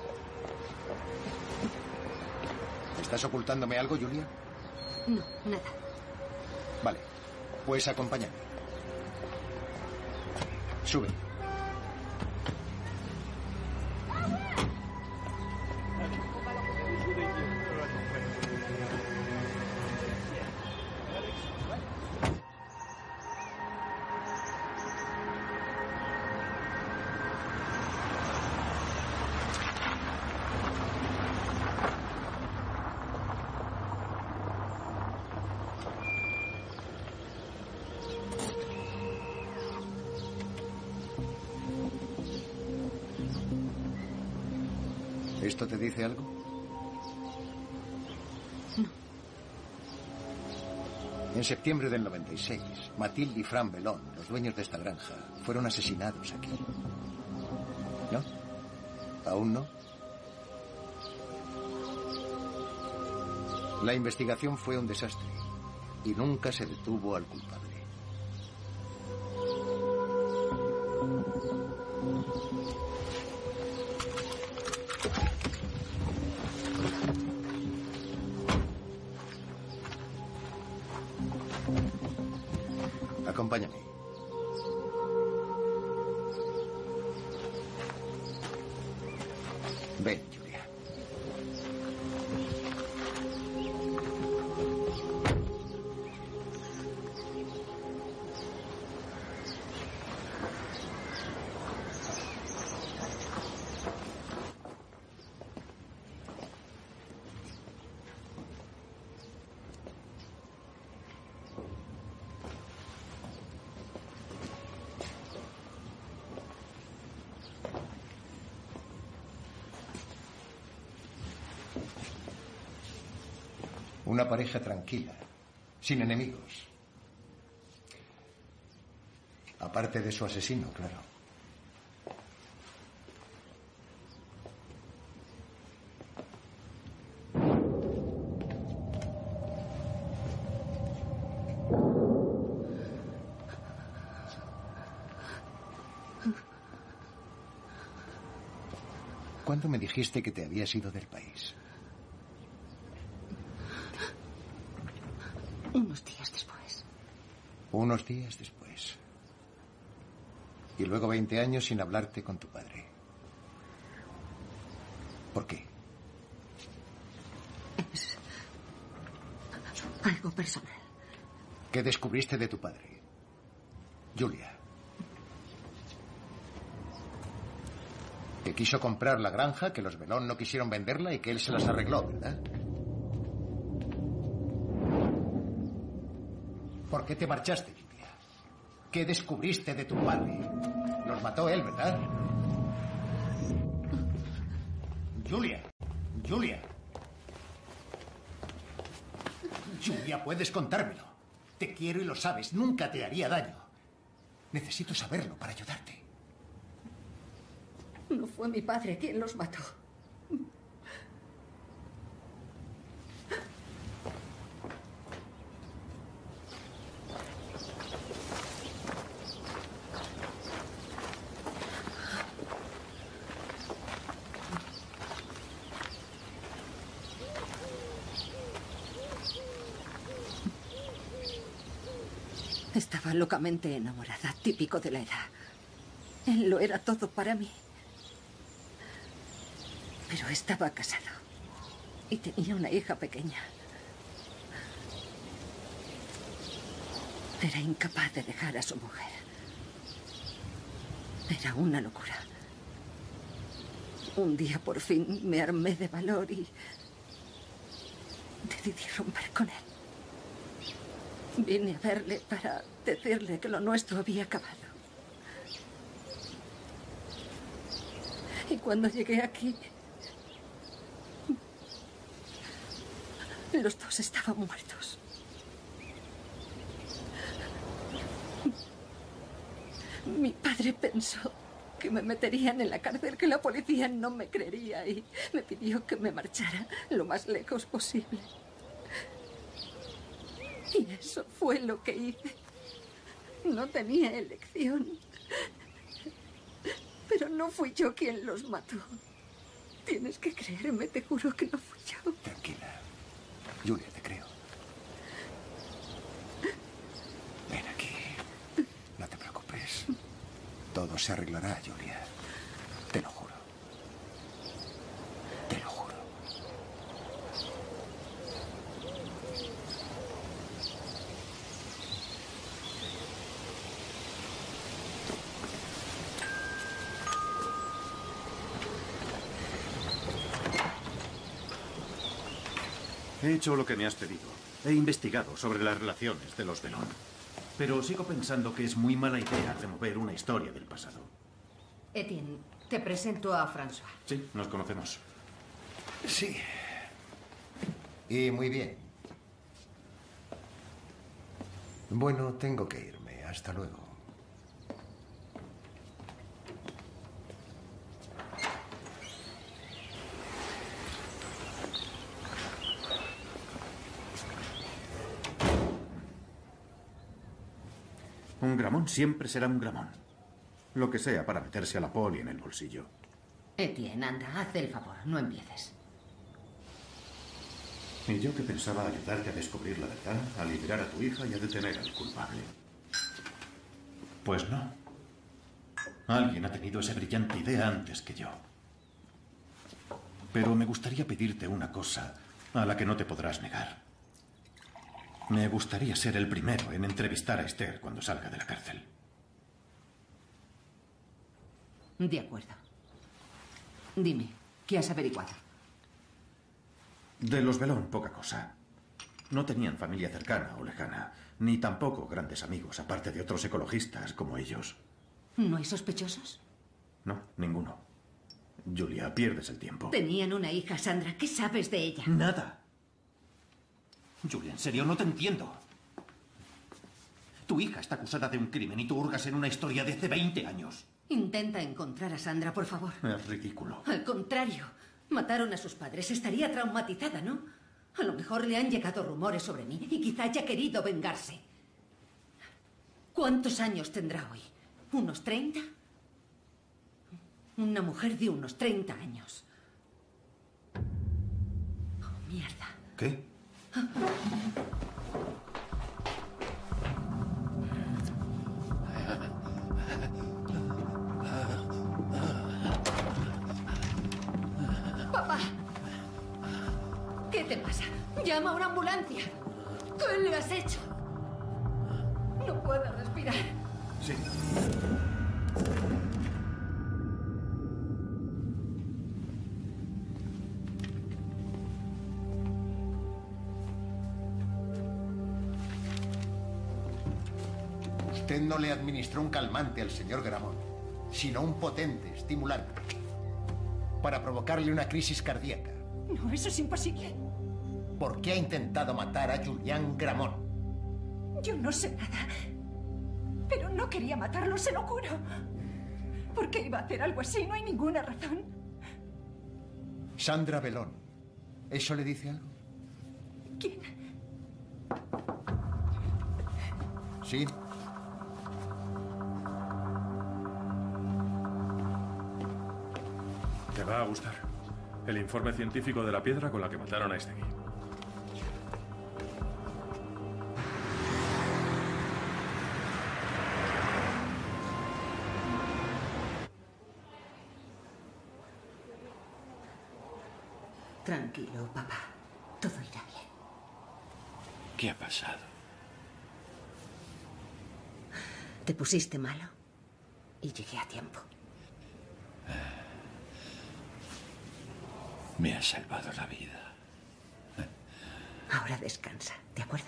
¿Estás ocultándome algo, Julia? No, nada. Vale, pues acompáñame. Sube. ¿Esto te dice algo? No. En septiembre del 96, Mathilde y Frank Bellon, los dueños de esta granja, fueron asesinados aquí. ¿No? ¿Aún no? La investigación fue un desastre y nunca se detuvo al culpable. Acompáñame. Ven, Julia. Una pareja tranquila, sin enemigos. Aparte de su asesino, claro. ¿Cuándo me dijiste que te habías ido del país? Unos días después. Unos días después. Y luego 20 años sin hablarte con tu padre. ¿Por qué? Es algo personal. ¿Qué descubriste de tu padre? Julia. Que quiso comprar la granja, que los Belón no quisieron venderla y que él se las arregló, ¿verdad? ¿Por qué te marchaste, Julia? ¿Qué descubriste de tu padre? Los mató él, ¿verdad? Julia. Julia. Julia, puedes contármelo. Te quiero y lo sabes. Nunca te haría daño. Necesito saberlo para ayudarte. No fue mi padre quien los mató. Estaba locamente enamorada, típico de la edad. Él lo era todo para mí. Pero estaba casado y tenía una hija pequeña. Era incapaz de dejar a su mujer. Era una locura. Un día por fin me armé de valor y decidí romper con él. Vine a verle para decirle que lo nuestro había acabado. Y cuando llegué aquí, los dos estaban muertos. Mi padre pensó que me meterían en la cárcel, que la policía no me creería y me pidió que me marchara lo más lejos posible. Y eso fue lo que hice. No tenía elección. Pero no fui yo quien los mató. Tienes que creerme, te juro que no fui yo. Tranquila. Julia, te creo. Ven aquí. No te preocupes. Todo se arreglará, Julia. Te lo juro. Te lo juro. He hecho lo que me has pedido. He investigado sobre las relaciones de los Belón. Pero sigo pensando que es muy mala idea remover una historia del pasado. Etienne, te presento a François. Sí, nos conocemos. Sí. Y muy bien. Bueno, tengo que irme. Hasta luego. Un Gramont siempre será un Gramont. Lo que sea para meterse a la poli en el bolsillo. Etienne, anda, haz el favor, no empieces. Y yo que pensaba ayudarte a descubrir la verdad, a liberar a tu hija y a detener al culpable. Pues no. Alguien ha tenido esa brillante idea antes que yo. Pero me gustaría pedirte una cosa a la que no te podrás negar. Me gustaría ser el primero en entrevistar a Esther cuando salga de la cárcel. De acuerdo. Dime, ¿qué has averiguado? De los Belón, poca cosa. No tenían familia cercana o lejana, ni tampoco grandes amigos, aparte de otros ecologistas como ellos. ¿No hay sospechosos? No, ninguno. Julia, pierdes el tiempo. Tenían una hija, Sandra. ¿Qué sabes de ella? Nada. Julie, en serio, no te entiendo. Tu hija está acusada de un crimen y tú hurgas en una historia de hace 20 años. Intenta encontrar a Sandra, por favor. Es ridículo. Al contrario, mataron a sus padres. Estaría traumatizada, ¿no? A lo mejor le han llegado rumores sobre mí y quizá haya querido vengarse. ¿Cuántos años tendrá hoy? ¿Unos 30? Una mujer de unos 30 años. Oh, mierda. ¿Qué? ¡Papá! ¿Qué te pasa? Llama a una ambulancia. ¿Qué le has hecho? No puedo respirar. Sí. Usted no le administró un calmante al señor Gramont, sino un potente estimulante para provocarle una crisis cardíaca. No, eso es imposible. ¿Por qué ha intentado matar a Julián Gramont? Yo no sé nada. Pero no quería matarlo, se lo juro. ¿Por qué iba a hacer algo así? No hay ninguna razón. Sandra Bellon. ¿Eso le dice algo? ¿Quién? Sí. Te va a gustar. El informe científico de la piedra con la que mataron a Aiztegui. Tranquilo, papá. Todo irá bien. ¿Qué ha pasado? Te pusiste malo y llegué a tiempo. Me has salvado la vida. Ahora descansa, ¿de acuerdo?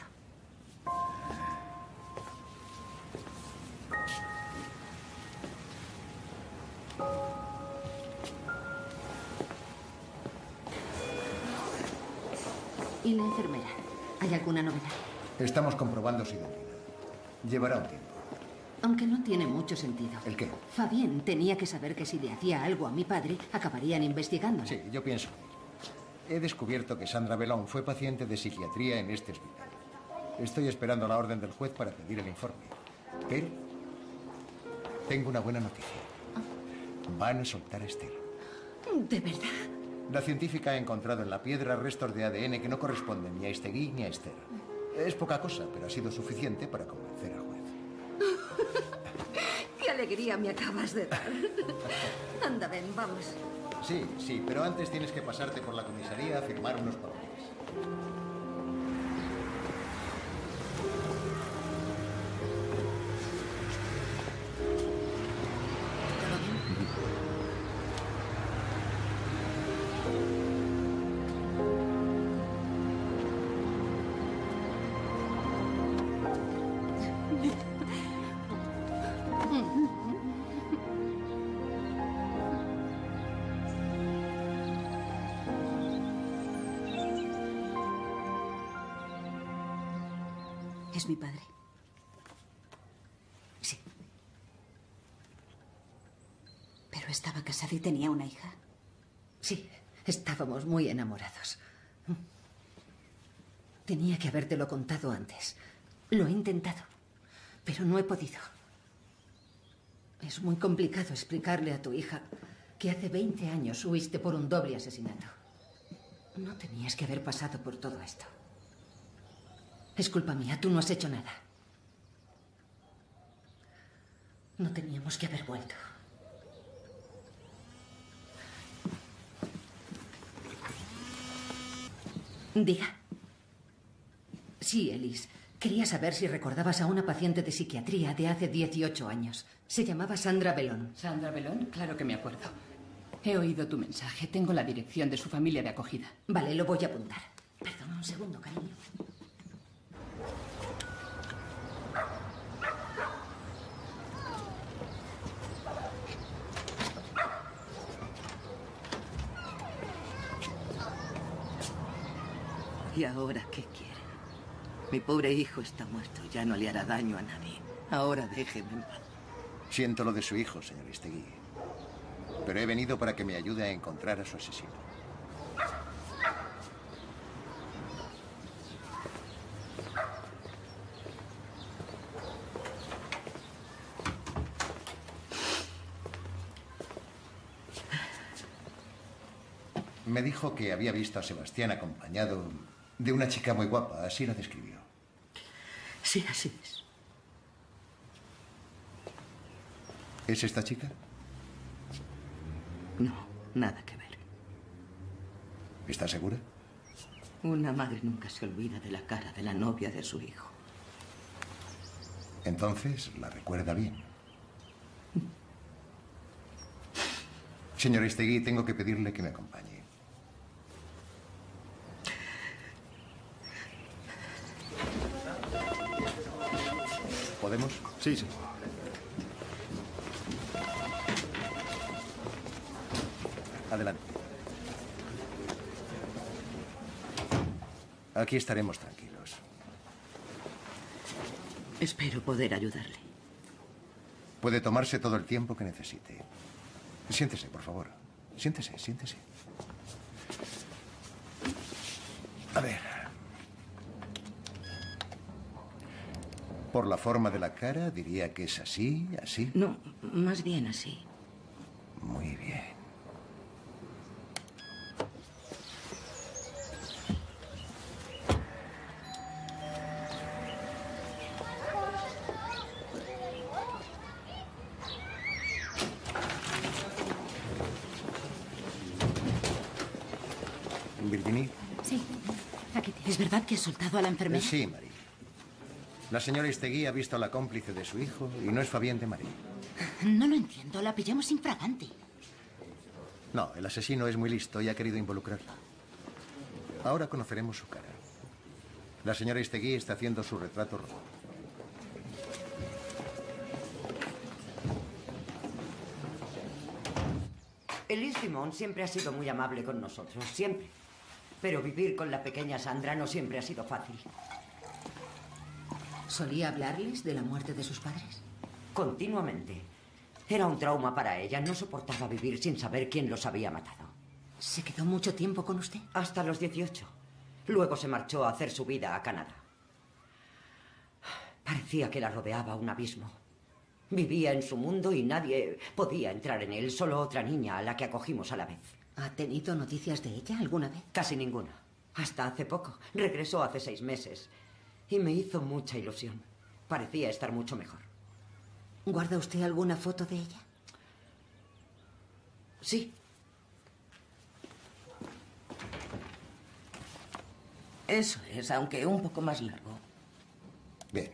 ¿Y la enfermera? ¿Hay alguna novedad? Estamos comprobando su identidad. Llevará un tiempo. Aunque no tiene mucho sentido. ¿El qué? Fabien tenía que saber que si le hacía algo a mi padre, acabarían investigándolo. Sí, yo pienso. He descubierto que Sandra Bellon fue paciente de psiquiatría en este hospital. Estoy esperando la orden del juez para pedir el informe. Pero tengo una buena noticia. Van a soltar a Esther. ¿De verdad? La científica ha encontrado en la piedra restos de ADN que no corresponden ni a Aiztegui ni a Esther. Es poca cosa, pero ha sido suficiente para convencer al juez. ¡Qué alegría me acabas de dar! Anda, ven, vamos. Sí, pero antes tienes que pasarte por la comisaría a firmar unos papeles. ¿Es mi padre? Sí. ¿Pero estaba casado y tenía una hija? Sí, estábamos muy enamorados. Tenía que habértelo contado antes. Lo he intentado, pero no he podido. Es muy complicado explicarle a tu hija que hace 20 años huiste por un doble asesinato. No tenías que haber pasado por todo esto. Es culpa mía, tú no has hecho nada. No teníamos que haber vuelto. Diga. Sí, Elise. Quería saber si recordabas a una paciente de psiquiatría de hace 18 años. Se llamaba Sandra Bellon. ¿Sandra Bellon? Claro que me acuerdo. He oído tu mensaje. Tengo la dirección de su familia de acogida. Vale, lo voy a apuntar. Perdona un segundo, cariño. ¿Y ahora qué quieren? Mi pobre hijo está muerto. Ya no le hará daño a nadie. Ahora déjeme en paz. Siento lo de su hijo, señor Istegui. Pero he venido para que me ayude a encontrar a su asesino. Me dijo que había visto a Sebastián acompañado de una chica muy guapa. Así la describió. Sí, así es. ¿Es esta chica? No, nada que ver. ¿Está segura? Una madre nunca se olvida de la cara de la novia de su hijo. Entonces, la recuerda bien. Señor Istegui, tengo que pedirle que me acompañe. ¿Podemos? Sí, sí. Adelante. Aquí estaremos tranquilos. Espero poder ayudarle. Puede tomarse todo el tiempo que necesite. Siéntese, por favor. Siéntese, siéntese. A ver. Por la forma de la cara, diría que es así, así. No, más bien así. Muy bien. Virginie. Sí, aquí tienes. ¿Es verdad que has soltado a la enfermera? Sí, Marie. La señora Istegui ha visto a la cómplice de su hijo y no es Fabien de Marie. No lo entiendo. La pillamos infraganti. No, el asesino es muy listo y ha querido involucrarla. Ahora conoceremos su cara. La señora Istegui está haciendo su retrato robot. Elise Simón siempre ha sido muy amable con nosotros, siempre. Pero vivir con la pequeña Sandra no siempre ha sido fácil. ¿Solía hablarles de la muerte de sus padres? Continuamente. Era un trauma para ella. No soportaba vivir sin saber quién los había matado. ¿Se quedó mucho tiempo con usted? Hasta los 18. Luego se marchó a hacer su vida a Canadá. Parecía que la rodeaba un abismo. Vivía en su mundo y nadie podía entrar en él, solo otra niña a la que acogimos a la vez. ¿Ha tenido noticias de ella alguna vez? Casi ninguna. Hasta hace poco. Regresó hace 6 meses. Y me hizo mucha ilusión. Parecía estar mucho mejor. ¿Guarda usted alguna foto de ella? Sí. Eso es, aunque un poco más largo. Bien.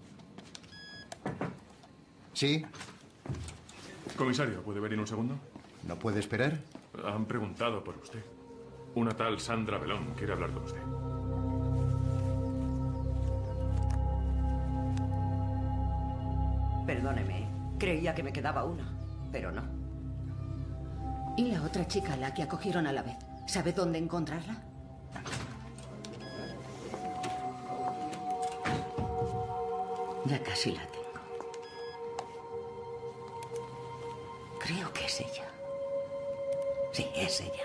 ¿Sí? Comisario, ¿puede venir un segundo? ¿No puede esperar? Han preguntado por usted. Una tal Sandra Belón quiere hablar con usted. Perdóneme, creía que me quedaba una, pero no. ¿Y la otra chica, la que acogieron a la vez? ¿Sabe dónde encontrarla? Ya casi la tengo. Creo que es ella. Sí, es ella.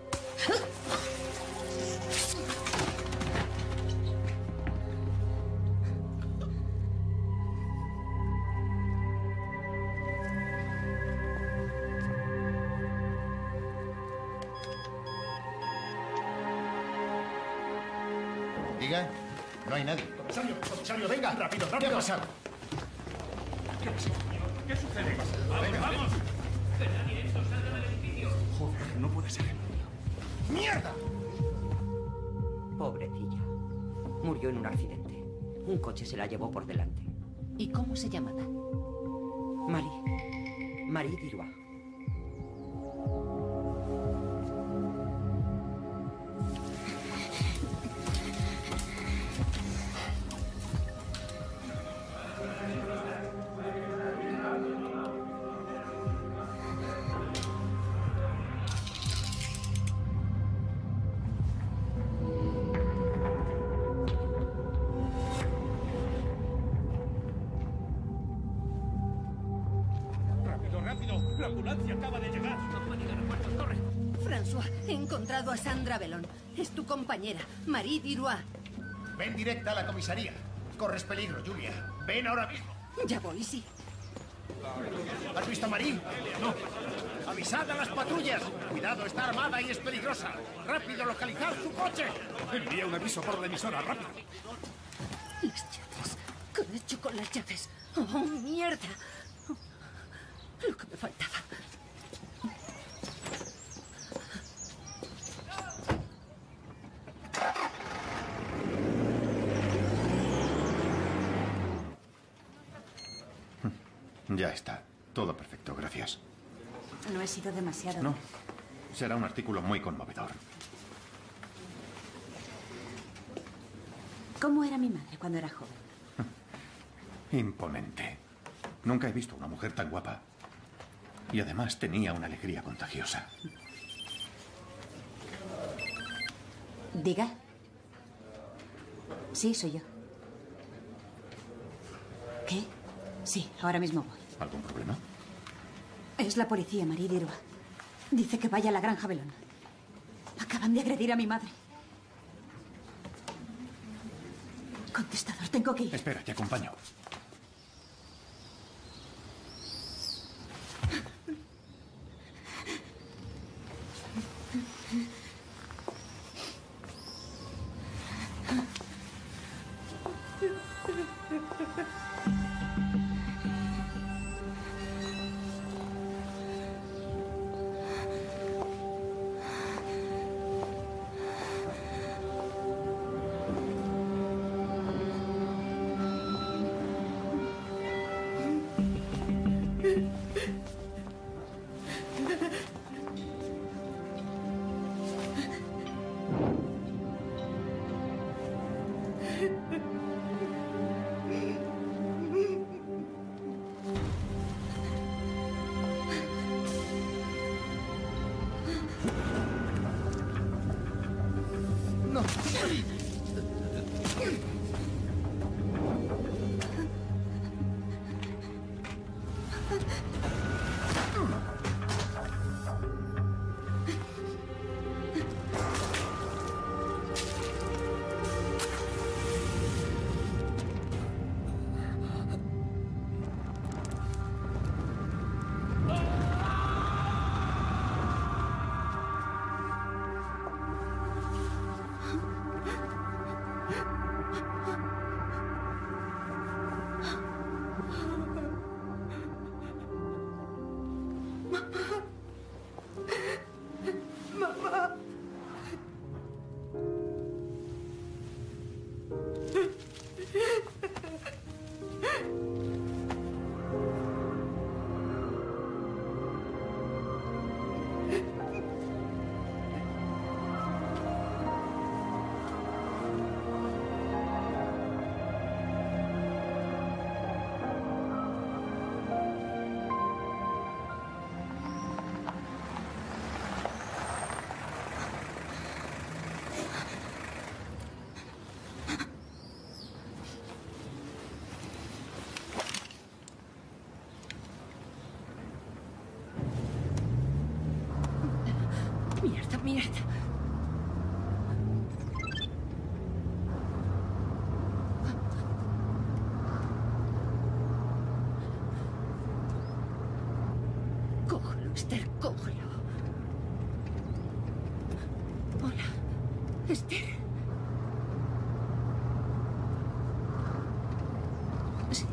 Diga, no hay nadie. Comisario, venga, rápido, rápido. ¿Qué ha pasado? ¿Qué sucede? Venga, ¡Vamos! ¡Que nadie esto salga del edificio! Joder, no puede ser. ¡Mierda! Pobrecilla. Murió en un accidente. Un coche se la llevó por delante. ¿Y cómo se llamaba? Marie Dirois. ambulancia acaba de llegar. No puede ir a refuerzos, corre. François, he encontrado a Sandra Bellon. Es tu compañera, Marie Dirois. Ven directa a la comisaría. Corres peligro, Julia. Ven ahora mismo. Ya voy, sí. ¿Has visto a Marie? No. ¡Avisad a las patrullas! ¡Cuidado, está armada y es peligrosa! ¡Rápido, localizad su coche! Envía un aviso por la emisora, rápido. Las llaves. ¿Qué he hecho con las llaves? ¡Oh, mierda! Lo que me faltaba. Ya está. Todo perfecto, gracias. No he sido demasiado. No. Será un artículo muy conmovedor. ¿Cómo era mi madre cuando era joven? Imponente. Nunca he visto una mujer tan guapa. Y además tenía una alegría contagiosa. Diga. Sí, soy yo. ¿Qué? Sí, ahora mismo voy. ¿Algún problema? Es la policía, Marie Dirois. Dice que vaya a la granja Bellon. Acaban de agredir a mi madre. Contestador, tengo que ir. Espera, te acompaño. Mierda. Cógelo, Esther, cógelo. Hola, Esther. Sí.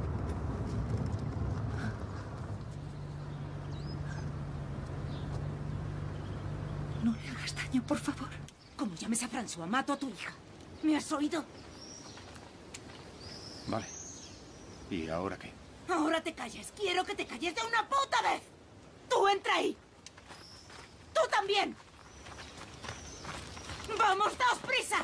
No le hagas daño, por favor. Como llames a François, mato a tu hija. ¿Me has oído? Vale. ¿Y ahora qué? Ahora te calles. Quiero que te calles de una puta vez. ¡Tú entra ahí! ¡Tú también! ¡Vamos, daos prisa!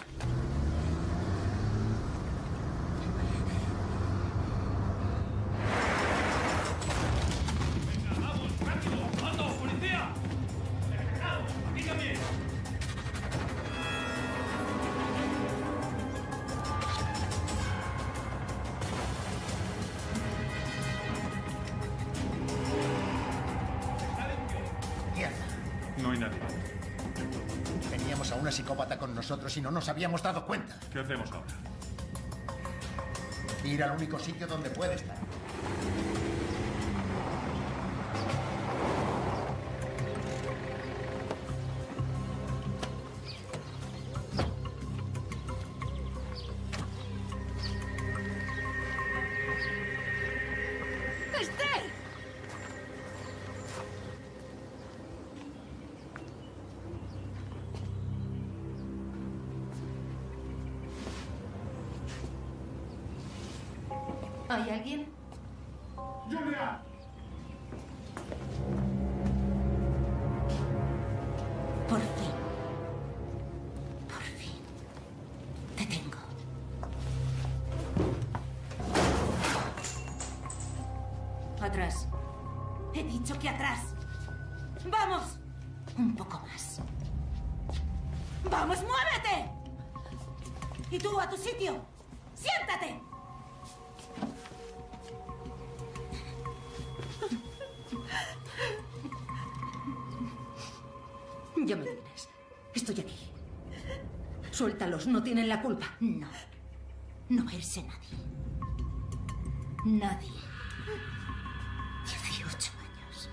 psicópata con nosotros y no nos habíamos dado cuenta. ¿Qué hacemos ahora? Ir al único sitio donde puede estar. ¿Hay alguien? ¡Julia! Por fin. Por fin. Te tengo. Atrás. He dicho que atrás. ¡Vamos! Un poco más. ¡Vamos, muévete! Y tú a tu sitio. ¡Siéntate! Ya me tienes. Estoy aquí. Suéltalos, no tienen la culpa. No. No va a irse nadie. Nadie. 18 años.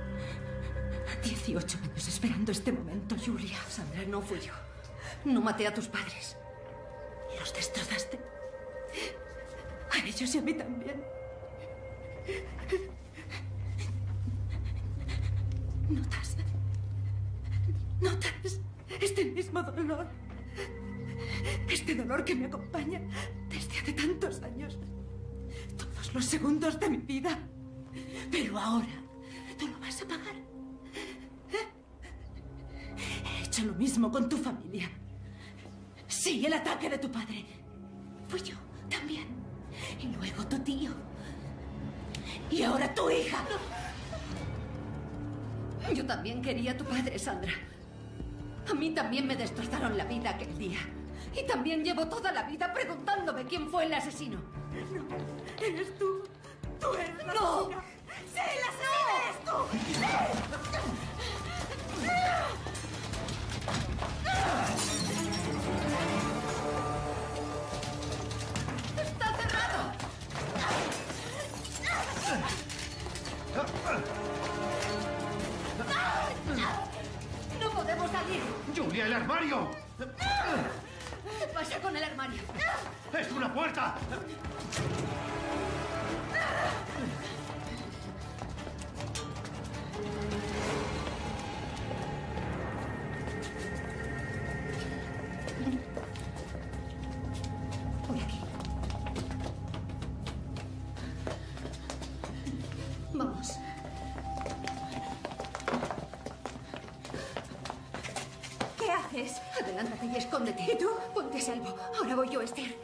18 años esperando este momento, Julia. Sandra, no fui yo. No maté a tus padres. Los destrozaste. A ellos y a mí también. ¿Notas? ¿Notas este mismo dolor? Este dolor que me acompaña desde hace tantos años. Todos los segundos de mi vida. Pero ahora tú lo vas a pagar. He hecho lo mismo con tu familia. Sí, el ataque de tu padre. Fui yo también. Y luego tu tío. Y ahora tu hija. Yo también quería a tu padre, Sandra. A mí también me destrozaron la vida aquel día. Y también llevo toda la vida preguntándome quién fue el asesino. No, eres tú. Tú eres la ¡No! asesina. ¡Sí, la asesina eres tú! ¡Sí! ¡Está cerrado! ¡No podemos salir! ¡Julia, el armario! ¿Qué pasa con el armario? ¡Es una puerta! Por aquí. Vamos. ¿Qué haces? Adelántate y escóndete. ¿Y tú? Ponte a salvo. Ahora voy yo, Esther.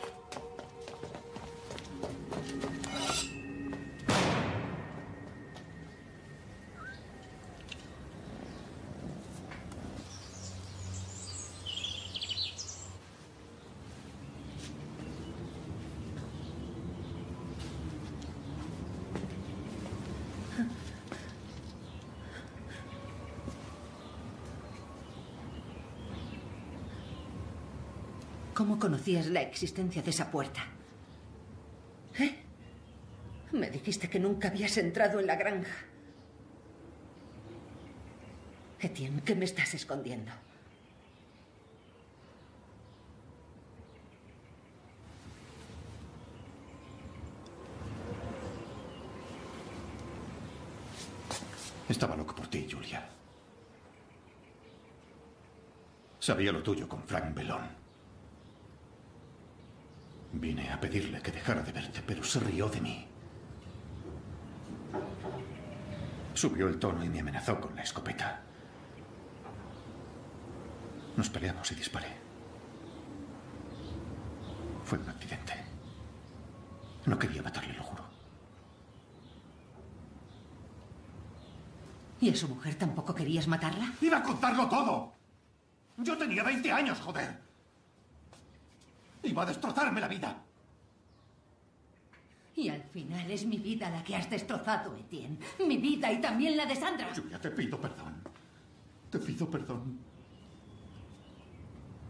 ¿Cómo conocías la existencia de esa puerta? ¿Eh? Me dijiste que nunca habías entrado en la granja. Etienne, ¿qué me estás escondiendo? Estaba loco por ti, Julia. Sabía lo tuyo con Frank Bellon. Vine a pedirle que dejara de verte, pero se rió de mí. Subió el tono y me amenazó con la escopeta. Nos peleamos y disparé. Fue un accidente. No quería matarle, lo juro. ¿Y a su mujer tampoco querías matarla? ¡Iba a contarlo todo! Yo tenía 20 años, joder. Iba a destrozarme la vida. Y al final es mi vida la que has destrozado, Etienne. Mi vida y también la de Sandra. Julia, te pido perdón. Te pido perdón.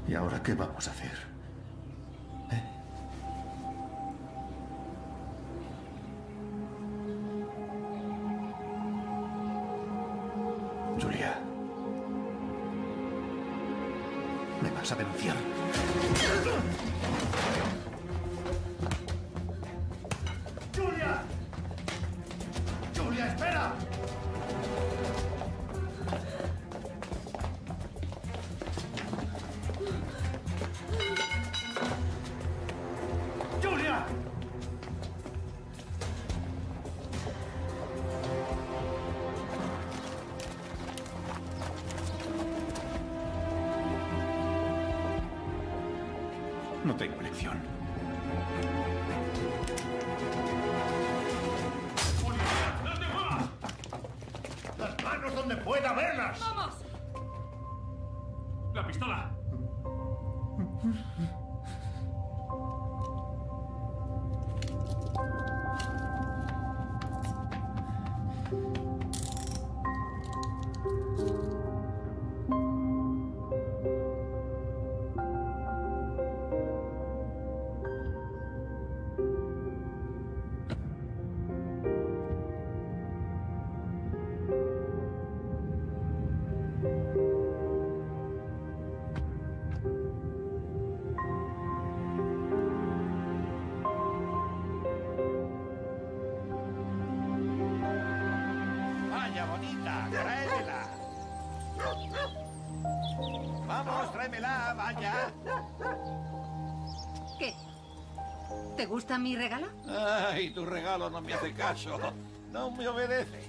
¿Y ahora qué vamos a hacer? Julia. ¿Me vas a denunciar? ¡Julia! ¡Julia, espera! ¡Julia! No tengo elección. ¡No te muevas! ¡Las manos donde pueda verlas! ¡Vamos! ¡La pistola! Vaya, bonita, tráemela. Vamos, tráemela, vaya. ¿Qué? ¿Te gusta mi regalo? Ay, tu regalo no me hace caso. No me obedece.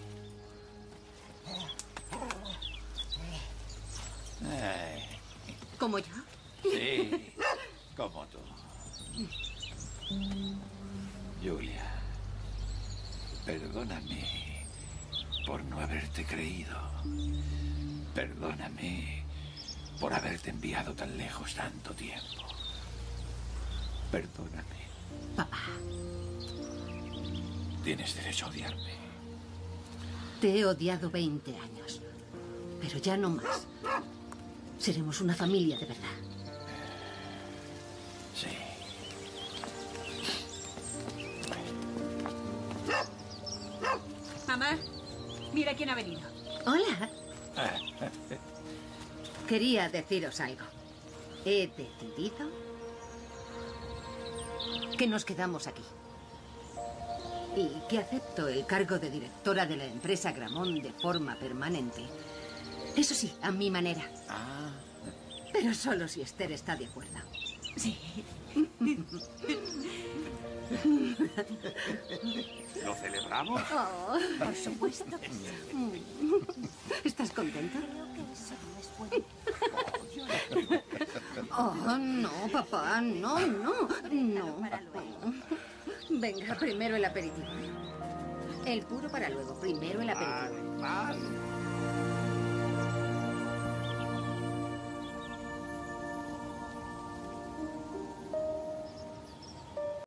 Ay, ¿Como yo? sí, como tú. Julia, perdóname por no haberte creído. Perdóname por haberte enviado tan lejos tanto tiempo. Perdóname. Papá, Tienes derecho a odiarme. te he odiado 20 años, pero ya no más. Seremos una familia de verdad. Sí. Mamá, mira quién ha venido. Hola. Quería deciros algo. He decidido que nos quedamos aquí. Y que acepto el cargo de directora de la empresa Gramont de forma permanente. Eso sí, a mi manera. Pero solo si Esther está de acuerdo. Sí. ¿Lo celebramos? Oh. Por supuesto que sí. ¿Estás contento? Creo que eso no es bueno. Oh, no, papá, no, no, no. Venga, primero el aperitivo. El puro para luego, primero el aperitivo. Vale.